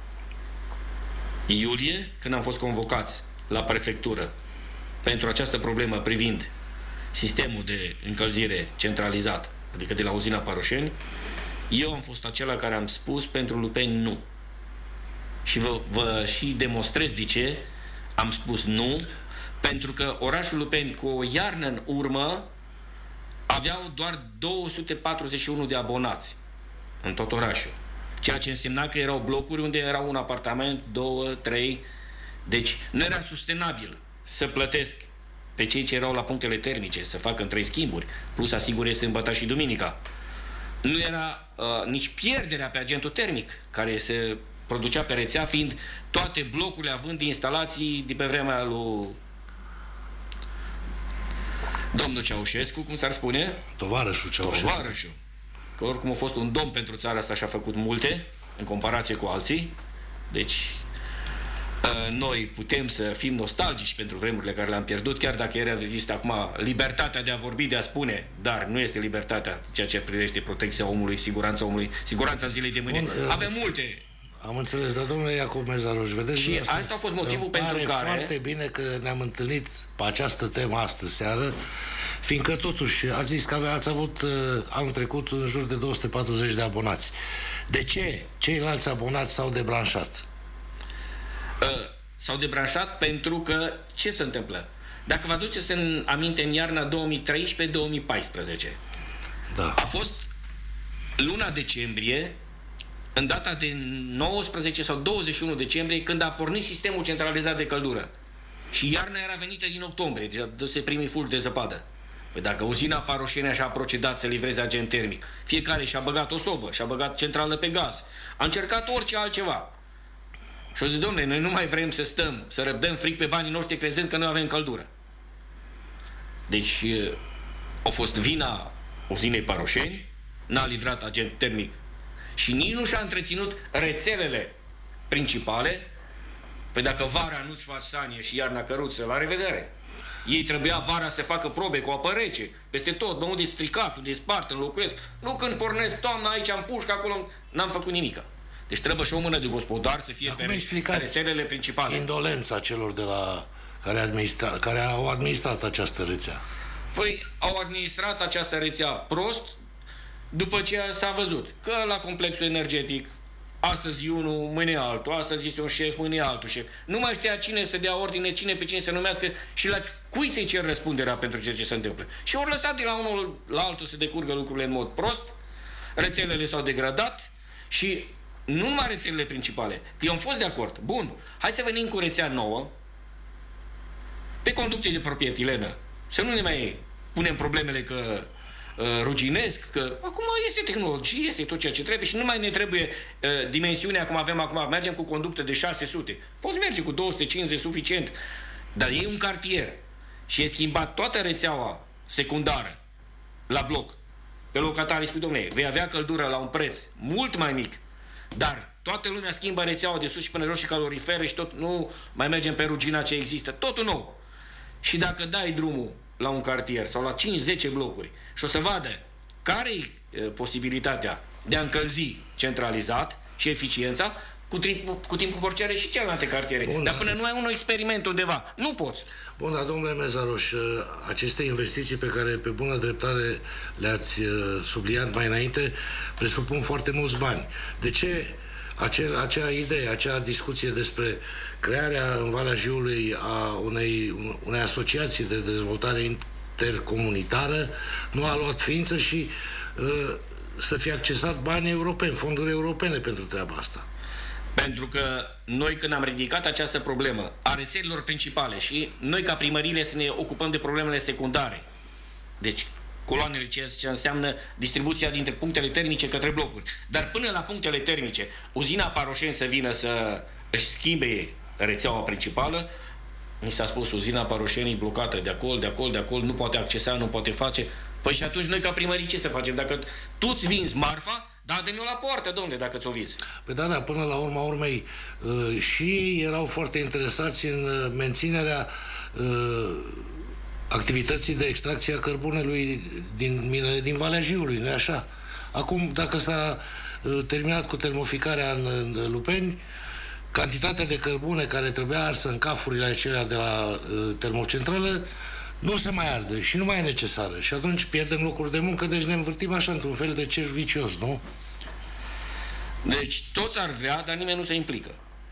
Speaker 2: iulie, când am fost convocați la prefectură pentru această problemă privind sistemul de încălzire centralizat, adică de la uzina Paroșeni, eu am fost acela care am spus pentru Lupeni nu. Și vă și demonstrez de ce am spus nu, pentru că orașul Lupeni, cu o iarnă în urmă, aveau doar 241 de abonați în tot orașul. Ceea ce însemna că erau blocuri unde era un apartament, 2, 3. Deci nu era sustenabil să plătesc pe cei ce erau la punctele termice, să facă în 3 schimburi, plus asigure sâmbătă și duminica. Nu era nici pierderea pe agentul termic, care se producea pe rețea, fiind toate blocurile având instalații de pe vremea lui domnul Ceaușescu, cum s-ar spune?
Speaker 1: Tovarășul Ceaușescu.
Speaker 2: Tovarășul. Că oricum a fost un domn pentru țara asta și a făcut multe, în comparație cu alții. Deci, noi putem să fim nostalgici pentru vremurile care le-am pierdut, chiar dacă există acum libertatea de a vorbi, de a spune, dar nu este libertatea ceea ce privește protecția omului, siguranța omului, siguranța zilei de mâine. Avem multe.
Speaker 1: Am înțeles, dar domnule Iacob Mezaroș, vedeți?
Speaker 2: Și asta a fost motivul pentru care...
Speaker 1: foarte bine că ne-am întâlnit pe această temă astăzi seară, fiindcă totuși ați zis că ați avut anul trecut în jur de 240 de abonați. De ce ceilalți abonați s-au debranșat?
Speaker 2: S-au debranșat pentru că ce se întâmplă? Dacă vă aduceți în aminte, în iarna 2013-2014,
Speaker 1: da.
Speaker 2: A fost luna decembrie, în data de 19 sau 21 decembrie, când a pornit sistemul centralizat de căldură. Și iarna era venită din octombrie, deja dăse primii fulgi de zăpadă. Păi dacă uzina Paroșeni așa a procedat să livreze agent termic, fiecare și-a băgat o sobă, și-a băgat centrală pe gaz, a încercat orice altceva. Și o zis, domnule, noi nu mai vrem să stăm, să răbdăm fric pe banii noștri crezând că noi avem căldură. Deci a fost vina uzinei Paroșeni, n-a livrat agent termic și nici nu și-a întreținut rețelele principale. Păi dacă vara nu-ți faci sanie și iarna căruță, la revedere. Ei trebuia vara să facă probe cu apă rece, peste tot, bă, unde e stricat, unde e spart, înlocuiesc. Nu când pornesc toamna aici, în pușcă, acolo, n-am făcut nimica. Deci trebuie și o mână de gospodar să fie pe rețelele principale.
Speaker 1: Indolența celor de la care au administrat această rețea.
Speaker 2: Păi au administrat această rețea prost, după ce s-a văzut că la complexul energetic astăzi unul, mâine altul, astăzi este un șef, mâine altul șef. Nu mai știa cine să dea ordine, cine pe cine să numească și la cui să-i cer răspunderea pentru ceea ce se întâmplă. Și ori lăsat de la unul la altul să decurgă lucrurile în mod prost, rețelele s-au degradat și nu numai rețelele principale, că eu am fost de acord. Bun, hai să venim cu rețea nouă, pe conducte de proprietilenă, să nu ne mai punem problemele că ruginesc, că acum este tehnologie, este tot ceea ce trebuie și nu mai ne trebuie dimensiunea cum avem acum. Mergem cu conducte de 600. Poți merge cu 250 suficient, dar e un cartier și e schimbat toată rețeaua secundară la bloc. Pe locatarii spui, domnule, vei avea căldură la un preț mult mai mic, dar toată lumea schimbă rețeaua de sus și până jos și calorifere și tot, nu mai mergem pe rugina ce există, totul nou. Și dacă dai drumul la un cartier sau la 5-10 blocuri și o să vadă care e posibilitatea de a încălzi centralizat și eficiența, cu timpul vor cere și celelalte cartiere. Bun, dar până nu ai un experiment undeva, nu poți.
Speaker 1: Bun, dar domnule Mezaroș, aceste investiții pe care pe bună dreptate le-ați subliniat mai înainte presupun foarte mulți bani. De ce acea idee, acea discuție despre crearea în Valea Jiului a unei asociații de dezvoltare intercomunitară nu a luat ființă și să fie accesat bani europeni, fonduri europene pentru treaba asta.
Speaker 2: Pentru că noi, când am ridicat această problemă a rețelelor principale și noi ca primăriile să ne ocupăm de problemele secundare, deci coloanele, ce înseamnă distribuția dintre punctele termice către blocuri, dar până la punctele termice, uzina Paroșeni să vină să își schimbe rețeaua principală, mi s-a spus uzina Paroșenii blocată de acolo, nu poate accesa, nu poate face. Păi și atunci noi ca primării ce să facem? Dacă tu îți vinzi marfa, da, dă-mi-o la poartă, domnule, dacă ți-o vinzi.
Speaker 1: Păi da, până la urma urmei și ei erau foarte interesați în menținerea activității de extracție a cărbunelui din minele din Valea Jiului, nu-i așa? Acum, dacă s-a terminat cu termoficarea în Lupeni, cantitatea de cărbune care trebuia arsă în cafurile acelea de la termocentrală nu se mai arde și nu mai e necesară. Și atunci pierdem locuri de muncă, deci ne învârtim așa într-un fel de cerc vicios, nu?
Speaker 2: Deci toți ar vrea, dar nimeni nu se implică.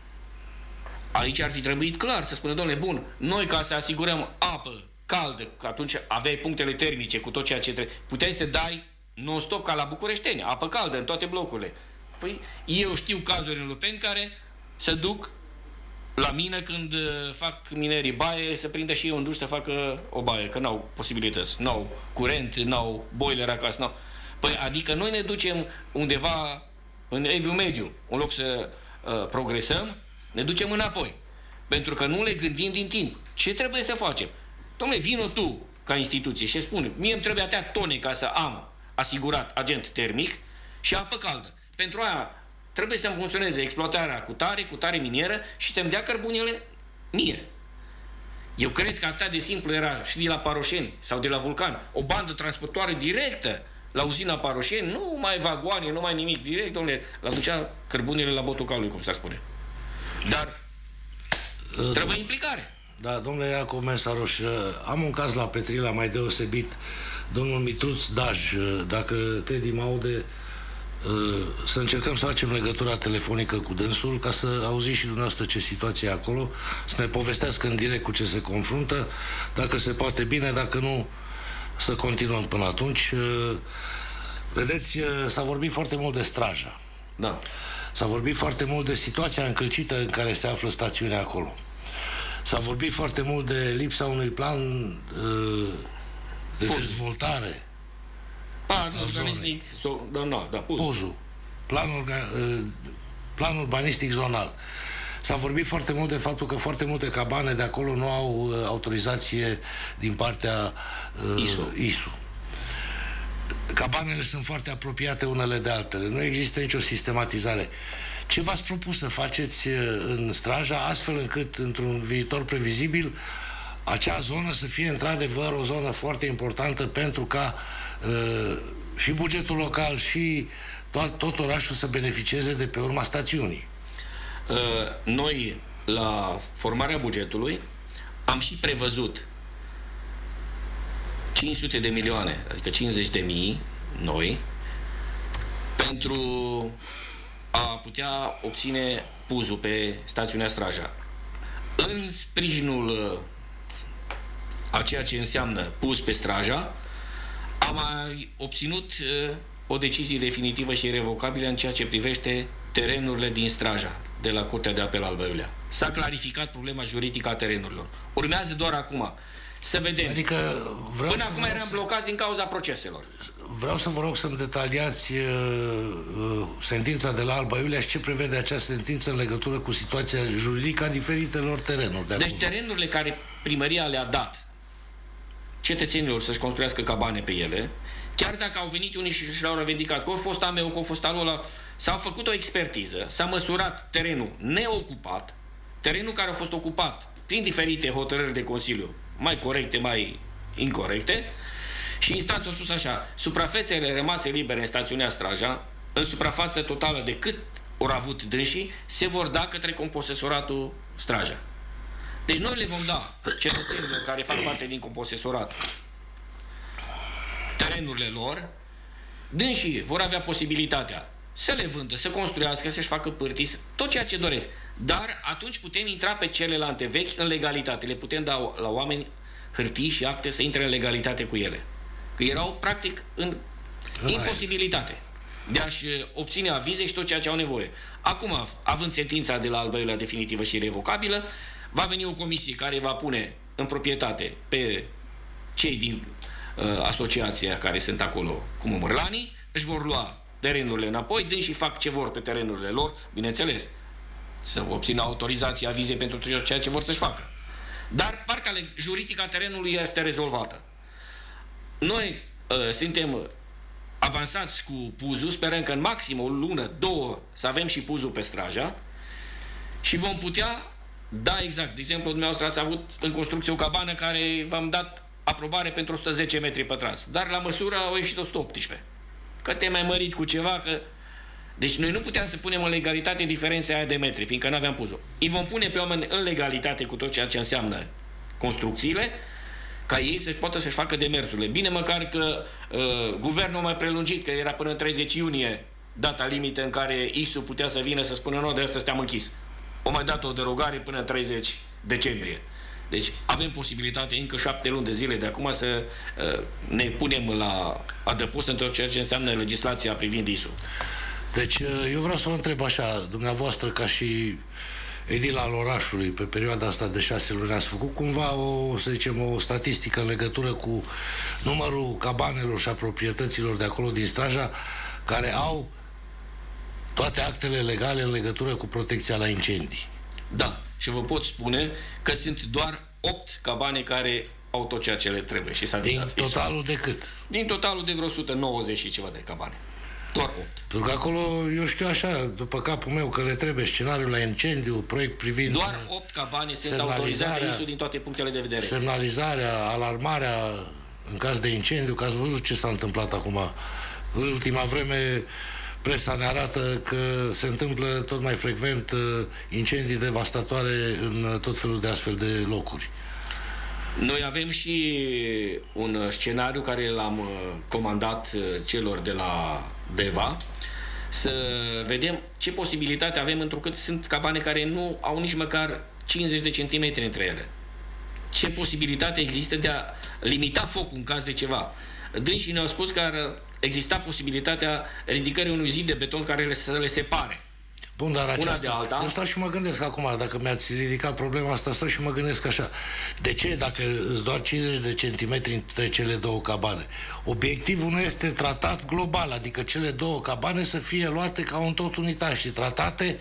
Speaker 2: Aici ar fi trebuit clar să spună, domnule, bun, noi ca să asigurăm apă caldă, că atunci aveai punctele termice cu tot ceea ce trebuie, puteai să dai non-stop ca la bucureșteni, apă caldă în toate blocurile. Păi eu știu cazuri în Lupeni care se duc la mine când fac minerii baie, să prindă și eu în duș să facă o baie, că n-au posibilități, n-au curent, n-au boiler acasă, n-au. Păi adică noi ne ducem undeva în eviu mediu, în loc să progresăm, ne ducem înapoi. Pentru că nu le gândim din timp. Ce trebuie să facem? Dom'le, vino tu ca instituție și spune, mie îmi trebuie atâtea tone ca să am asigurat agent termic și apă caldă. Pentru aia trebuie să-mi funcționeze exploatarea cu tare minieră și să-mi dea cărbunele mie. Eu cred că atât de simplu era și de la Paroșeni sau de la Vulcan, o bandă transportoare directă la uzina Paroșeni, nu mai vagoane, nu mai nimic, direct, domnule, la ducea cărbunele la botul calului, cum s-ar spune. Dar trebuie implicare.
Speaker 1: Da, domnule Iacov Mesaroș, am un caz la Petrila mai deosebit, domnul Mitruț Daj, dacă Teddy mă aude, să încercăm să facem legătura telefonică cu dânsul ca să auziți și dumneavoastră ce situație e acolo, să ne povestească în direct cu ce se confruntă, dacă se poate bine, dacă nu, să continuăm până atunci. Vedeți, s-a vorbit foarte mult de Straja.
Speaker 2: Da.
Speaker 1: S-a vorbit foarte mult de situația încălcită în care se află stațiunea acolo. S-a vorbit foarte mult de lipsa unui plan de dezvoltare. PUZ-ul. Plan urbanistic zonal. S-a vorbit foarte mult de faptul că foarte multe cabane de acolo nu au autorizație din partea ISU. Cabanele sunt foarte apropiate unele de altele. Nu există nicio sistematizare. Ce v-ați propus să faceți în Straja, astfel încât, într-un viitor previzibil, acea zonă să fie într-adevăr o zonă foarte importantă pentru ca și bugetul local și tot orașul să beneficieze de pe urma stațiunii?
Speaker 2: Noi, la formarea bugetului, am și prevăzut 500 de milioane, adică 50.000 noi, pentru a putea obține PUZ-ul pe stațiunea Straja. În sprijinul a ceea ce înseamnă PUZ pe Straja, am mai obținut o decizie definitivă și irrevocabilă în ceea ce privește terenurile din Straja, de la Curtea de Apel Alba Iulia. S-a clarificat problema juridică a terenurilor. Urmează doar acum să vedem.
Speaker 1: Adică
Speaker 2: până acum eram blocați din cauza proceselor.
Speaker 1: Vreau să vă rog să-mi detaliați sentința de la Alba Iulia și ce prevede această sentință în legătură cu situația juridică a diferitelor terenuri.
Speaker 2: Deci terenurile care primăria le-a dat cetățenilor să-și construiască cabane pe ele, chiar dacă au venit unii și l-au revendicat, că a fost a meu, că a fost al ăla, s-a făcut o expertiză, s-a măsurat terenul neocupat, terenul care a fost ocupat prin diferite hotărâri de Consiliu, mai corecte, mai incorrecte, și instanța a spus așa: suprafețele rămase libere în stațiunea Straja, în suprafață totală de cât au avut dânsii, se vor da către composesoratul Straja. Deci noi le vom da cetățenilor care fac parte din composesorat terenurile lor, dânsii vor avea posibilitatea să le vândă, să construiască, să-și facă pârtii, tot ceea ce doresc. Dar atunci putem intra pe celelalte vechi în legalitate. Le putem da la oameni hârtii și acte să intre în legalitate cu ele. Că erau, practic, în imposibilitate de a-și obține avize și tot ceea ce au nevoie. Acum, având sentința de la al doilea definitivă și revocabilă, va veni o comisie care va pune în proprietate pe cei din asociația care sunt acolo cu mămărlanii, își vor lua terenurile înapoi, dânsii fac ce vor pe terenurile lor, bineînțeles, să obțină autorizații, avize pentru tot ceea ce vor să-și facă. Dar partea juridică a terenului este rezolvată. Noi suntem avansați cu puzul, sperăm că în maxim o lună, 2 să avem și puzul pe Straja și vom putea da exact. De exemplu, dumneavoastră ați avut în construcție o cabană care v-am dat aprobare pentru 110 metri pătrați, dar la măsură au ieșit 118. Că te mai mărit cu ceva, că... Deci noi nu puteam să punem în legalitate diferența aia de metri, fiindcă nu aveam puzul. Îi vom pune pe oameni în legalitate cu tot ceea ce înseamnă construcțiile, ca ei să poată să-și facă demersurile. Bine măcar că guvernul a mai prelungit, că era până 30 iunie data limită în care ISU putea să vină să spună nu, de asta suntem închis. O mai dat o derogare până 30 decembrie. Deci avem posibilitate încă 7 luni de zile de acum să ne punem la adăpost în tot ceea ce înseamnă legislația privind ISU.
Speaker 1: Deci eu vreau să vă întreb așa, dumneavoastră ca și edil al orașului, pe perioada asta de 6 luni, ați făcut cumva să zicem, o statistică în legătură cu numărul cabanelor și a proprietăților de acolo din Straja care au toate actele legale în legătură cu protecția la incendii?
Speaker 2: Da, și vă pot spune că sunt doar 8 cabane care au tot ceea ce le trebuie. Și
Speaker 1: din totalul de cât?
Speaker 2: Din totalul de vreo 190 și ceva de cabane. Doar 8.
Speaker 1: Pentru că acolo, eu știu așa, după capul meu, că le trebuie scenariul la incendiu, proiect privind...
Speaker 2: Doar 8 cabane sunt autorizate ISU din toate punctele de vedere.
Speaker 1: Semnalizarea, alarmarea în caz de incendiu, că ați văzut ce s-a întâmplat acum. În ultima vreme, presa ne arată că se întâmplă tot mai frecvent incendii devastatoare în tot felul de astfel de locuri.
Speaker 2: Noi avem și un scenariu care l-am comandat celor de la DEVA, să vedem ce posibilitate avem, întrucât sunt cabane care nu au nici măcar 50 de centimetri între ele. Ce posibilitate există de a limita focul în caz de ceva? Dânsii ne-au spus că ar exista posibilitatea ridicării unui zid de beton care să le separe.
Speaker 1: Bun, dar aceasta, eu stau și mă gândesc acum, dacă mi-ați ridicat problema asta, stau și mă gândesc așa. De ce, dacă îți doar 50 de centimetri între cele două cabane? Obiectivul nu este tratat global, adică cele două cabane să fie luate ca un tot unitar și tratate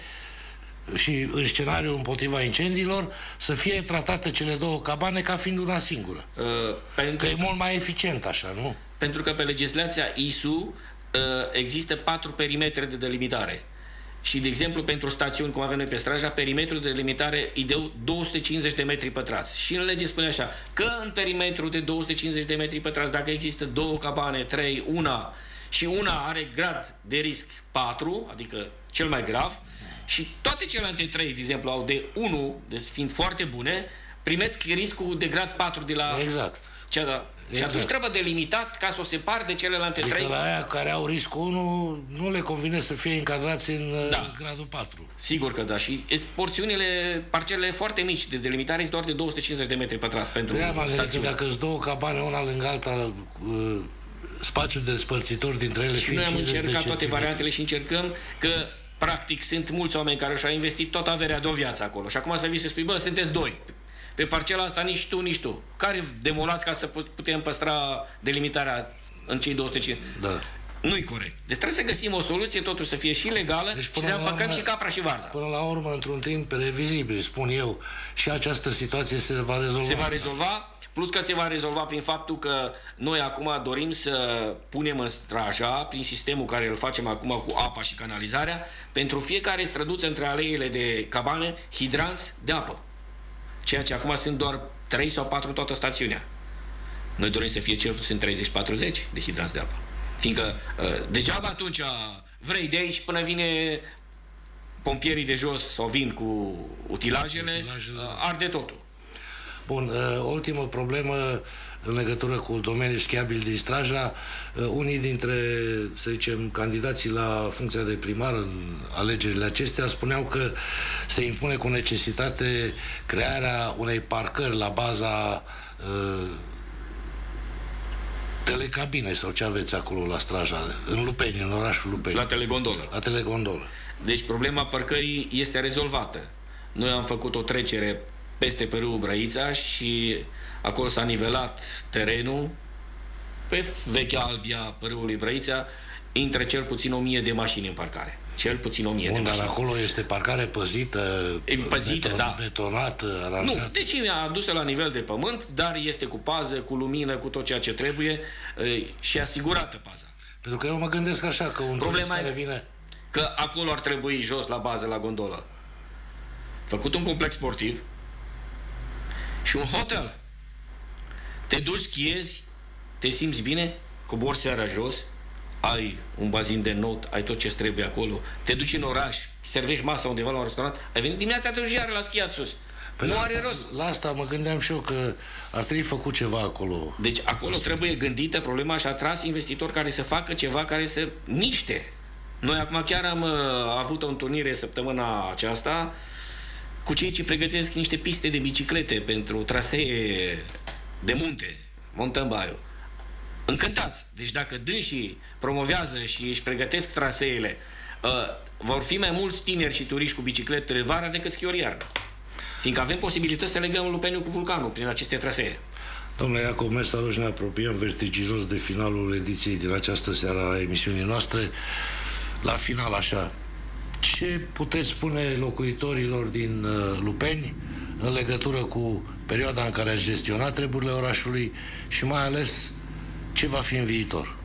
Speaker 1: și în scenariul împotriva incendiilor să fie tratate cele două cabane ca fiind una singură. Că e mult mai eficient așa, nu?
Speaker 2: Pentru că pe legislația ISU există 4 perimetre de delimitare. Și, de exemplu, pentru stațiuni, cum avem noi pe Straja, perimetrul de delimitare e de 250 de metri pătrați. Și în lege spune așa, că în perimetrul de 250 de metri pătrați, dacă există 2 cabane, 3, una, și una are grad de risc 4, adică cel mai grav, și toate celelalte 3, de exemplu, au de 1, deci fiind foarte bune, primesc riscul de grad 4 de la...
Speaker 1: Exact.
Speaker 2: Și atunci trebuie delimitat ca să o separ de celelalte 3.
Speaker 1: Adică la aia care au riscul 1 nu le convine să fie încadrați în gradul 4.
Speaker 2: Sigur că da. Și porțiunile, parcelele foarte mici de delimitare sunt doar de 250 de metri pătrați pentru stațiune.
Speaker 1: Dacă sunt 2 cabane, una lângă alta, spațiul despărțitor dintre ele
Speaker 2: și noi am încercat toate variantele și încercăm că practic sunt mulți oameni care și-au investit tot averea de o viață acolo. Și acum să vii să spui, bă, sunteți 2. Pe parcela asta nici tu, nici tu. Care demolați ca să putem păstra delimitarea în cei 250?
Speaker 1: Da.
Speaker 2: Nu-i corect. Deci trebuie să găsim o soluție, totuși să fie și legală, deci și să împăcăm și capra și varza.
Speaker 1: Până la urmă, într-un timp previzibil, spun eu, și această situație se va rezolva.
Speaker 2: Se va rezolva, plus că se va rezolva prin faptul că noi acum dorim să punem în Straja, prin sistemul care îl facem acum cu apa și canalizarea, pentru fiecare străduță între aleile de cabane, hidranți de apă. Ceea ce acum sunt doar 3 sau 4 toată stațiunea. Noi dorim să fie cel puțin 30-40 de hidranți de apă. Fiindcă degeaba atunci vrei de aici până vine pompierii de jos sau vin cu utilajele, arde totul.
Speaker 1: Bun, ultimă problemă în legătură cu domeniul schiabil din Straja. Unii dintre, să zicem, candidații la funcția de primar în alegerile acestea spuneau că se impune cu necesitate crearea unei parcări la baza telecabine sau ce aveți acolo la Straja, în Lupeni, în orașul Lupeni.
Speaker 2: La telegondolă.
Speaker 1: La telegondolă.
Speaker 2: Deci problema parcării este rezolvată. Noi am făcut o trecere peste pe râul Brăița și acolo s-a nivelat terenul. Pe vechea albia râului Brăița intră cel puțin 1000 de mașini în parcare. Cel puțin 1000 de mașini.
Speaker 1: Dar acolo este parcare păzită,
Speaker 2: da.
Speaker 1: Betonată, aranjată?
Speaker 2: Nu, deci e adusă la nivel de pământ, dar este cu pază, cu lumină, cu tot ceea ce trebuie și asigurată paza.
Speaker 1: Pentru că eu mă gândesc așa, că un turist care vine...
Speaker 2: Că acolo ar trebui jos la bază, la gondolă, făcut un complex sportiv și un hotel. Te duci, schiezi, te simți bine, cobori seara jos, ai un bazin de not, ai tot ce trebuie acolo, te duci în oraș, servești masa undeva la un restaurant, ai venit dimineața, te duci iară la schiat sus.
Speaker 1: Păi nu are rost. La asta mă gândeam și eu, că ar trebui făcut ceva acolo.
Speaker 2: Deci acolo trebuie gândită problema și atras investitori care să facă ceva care să miște. Noi acum chiar am avut o întâlnire săptămâna aceasta cu cei ce pregătesc niște piste de biciclete pentru trasee de munte, mountain bike. Încântați! Deci dacă dânsii promovează și își pregătesc traseele, vor fi mai mulți tineri și turiști cu bicicletele vara decât schiori iarna. Fiindcă avem posibilități să legăm Lupeniu cu vulcanul prin aceste trasee.
Speaker 1: Domnule Iacob Mesaroș, ne apropiem vertiginos de finalul ediției din această seară a emisiunii noastre. La final, așa, ce puteți spune locuitorilor din Lupeni în legătură cu perioada în care ați gestionat treburile orașului și mai ales ce va fi în viitor?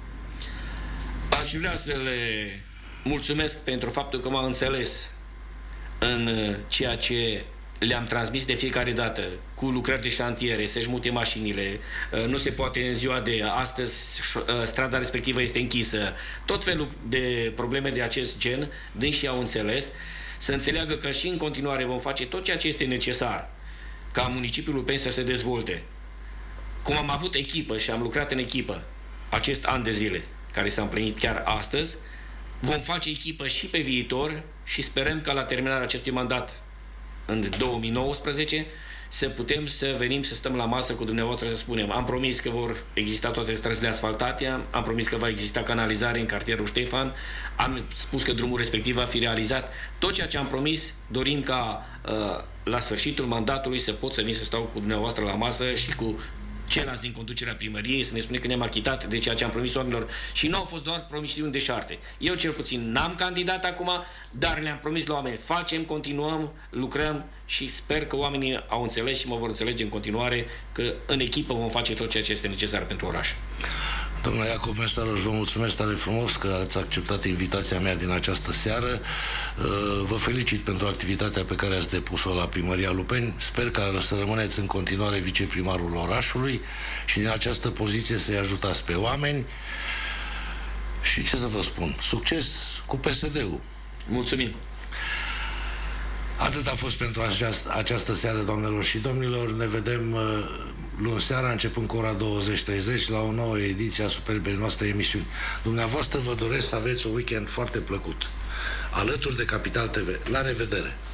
Speaker 2: Aș vrea să le mulțumesc pentru faptul că m-au înțeles în ceea ce le-am transmis de fiecare dată, cu lucrări de șantiere, să-și mute mașinile, nu se poate în ziua de astăzi, strada respectivă este închisă, tot felul de probleme de acest gen, dânsii au înțeles, să înțeleagă că și în continuare vom face tot ceea ce este necesar ca municipiul Lupeni să se dezvolte. Cum am avut echipă și am lucrat în echipă acest an de zile, care s-a împlinit chiar astăzi, vom face echipă și pe viitor și sperăm că la terminarea acestui mandat în 2019, să putem să venim să stăm la masă cu dumneavoastră să spunem, am promis că vor exista toate străzile asfaltate, am promis că va exista canalizare în cartierul Ștefan, am spus că drumul respectiv va fi realizat. Tot ceea ce am promis, dorim ca la sfârșitul mandatului să pot să vin să stau cu dumneavoastră la masă și cu ceilalți din conducerea primăriei, să ne spune că ne-am achitat de ceea ce am promis oamenilor și nu au fost doar promisiuni deșarte. Eu cel puțin n-am candidat acum, dar le-am promis la oameni. Facem, continuăm, lucrăm și sper că oamenii au înțeles și mă vor înțelege în continuare că în echipă vom face tot ceea ce este necesar pentru oraș.
Speaker 1: Domnule Iacob Mesaroș, vă mulțumesc tare frumos că ați acceptat invitația mea din această seară. Vă felicit pentru activitatea pe care ați depus-o la Primăria Lupeni. Sper că să rămâneți în continuare viceprimarul orașului și din această poziție să-i ajutați pe oameni. Și ce să vă spun? Succes cu PSD-ul!
Speaker 2: Mulțumim!
Speaker 1: Atât a fost pentru această seară, doamnelor și domnilor. Ne vedem luni seara, începând cu ora 20:30, la o nouă ediție a superbei noastre emisiuni. Dumneavoastră vă doresc să aveți un weekend foarte plăcut, alături de Capital TV. La revedere!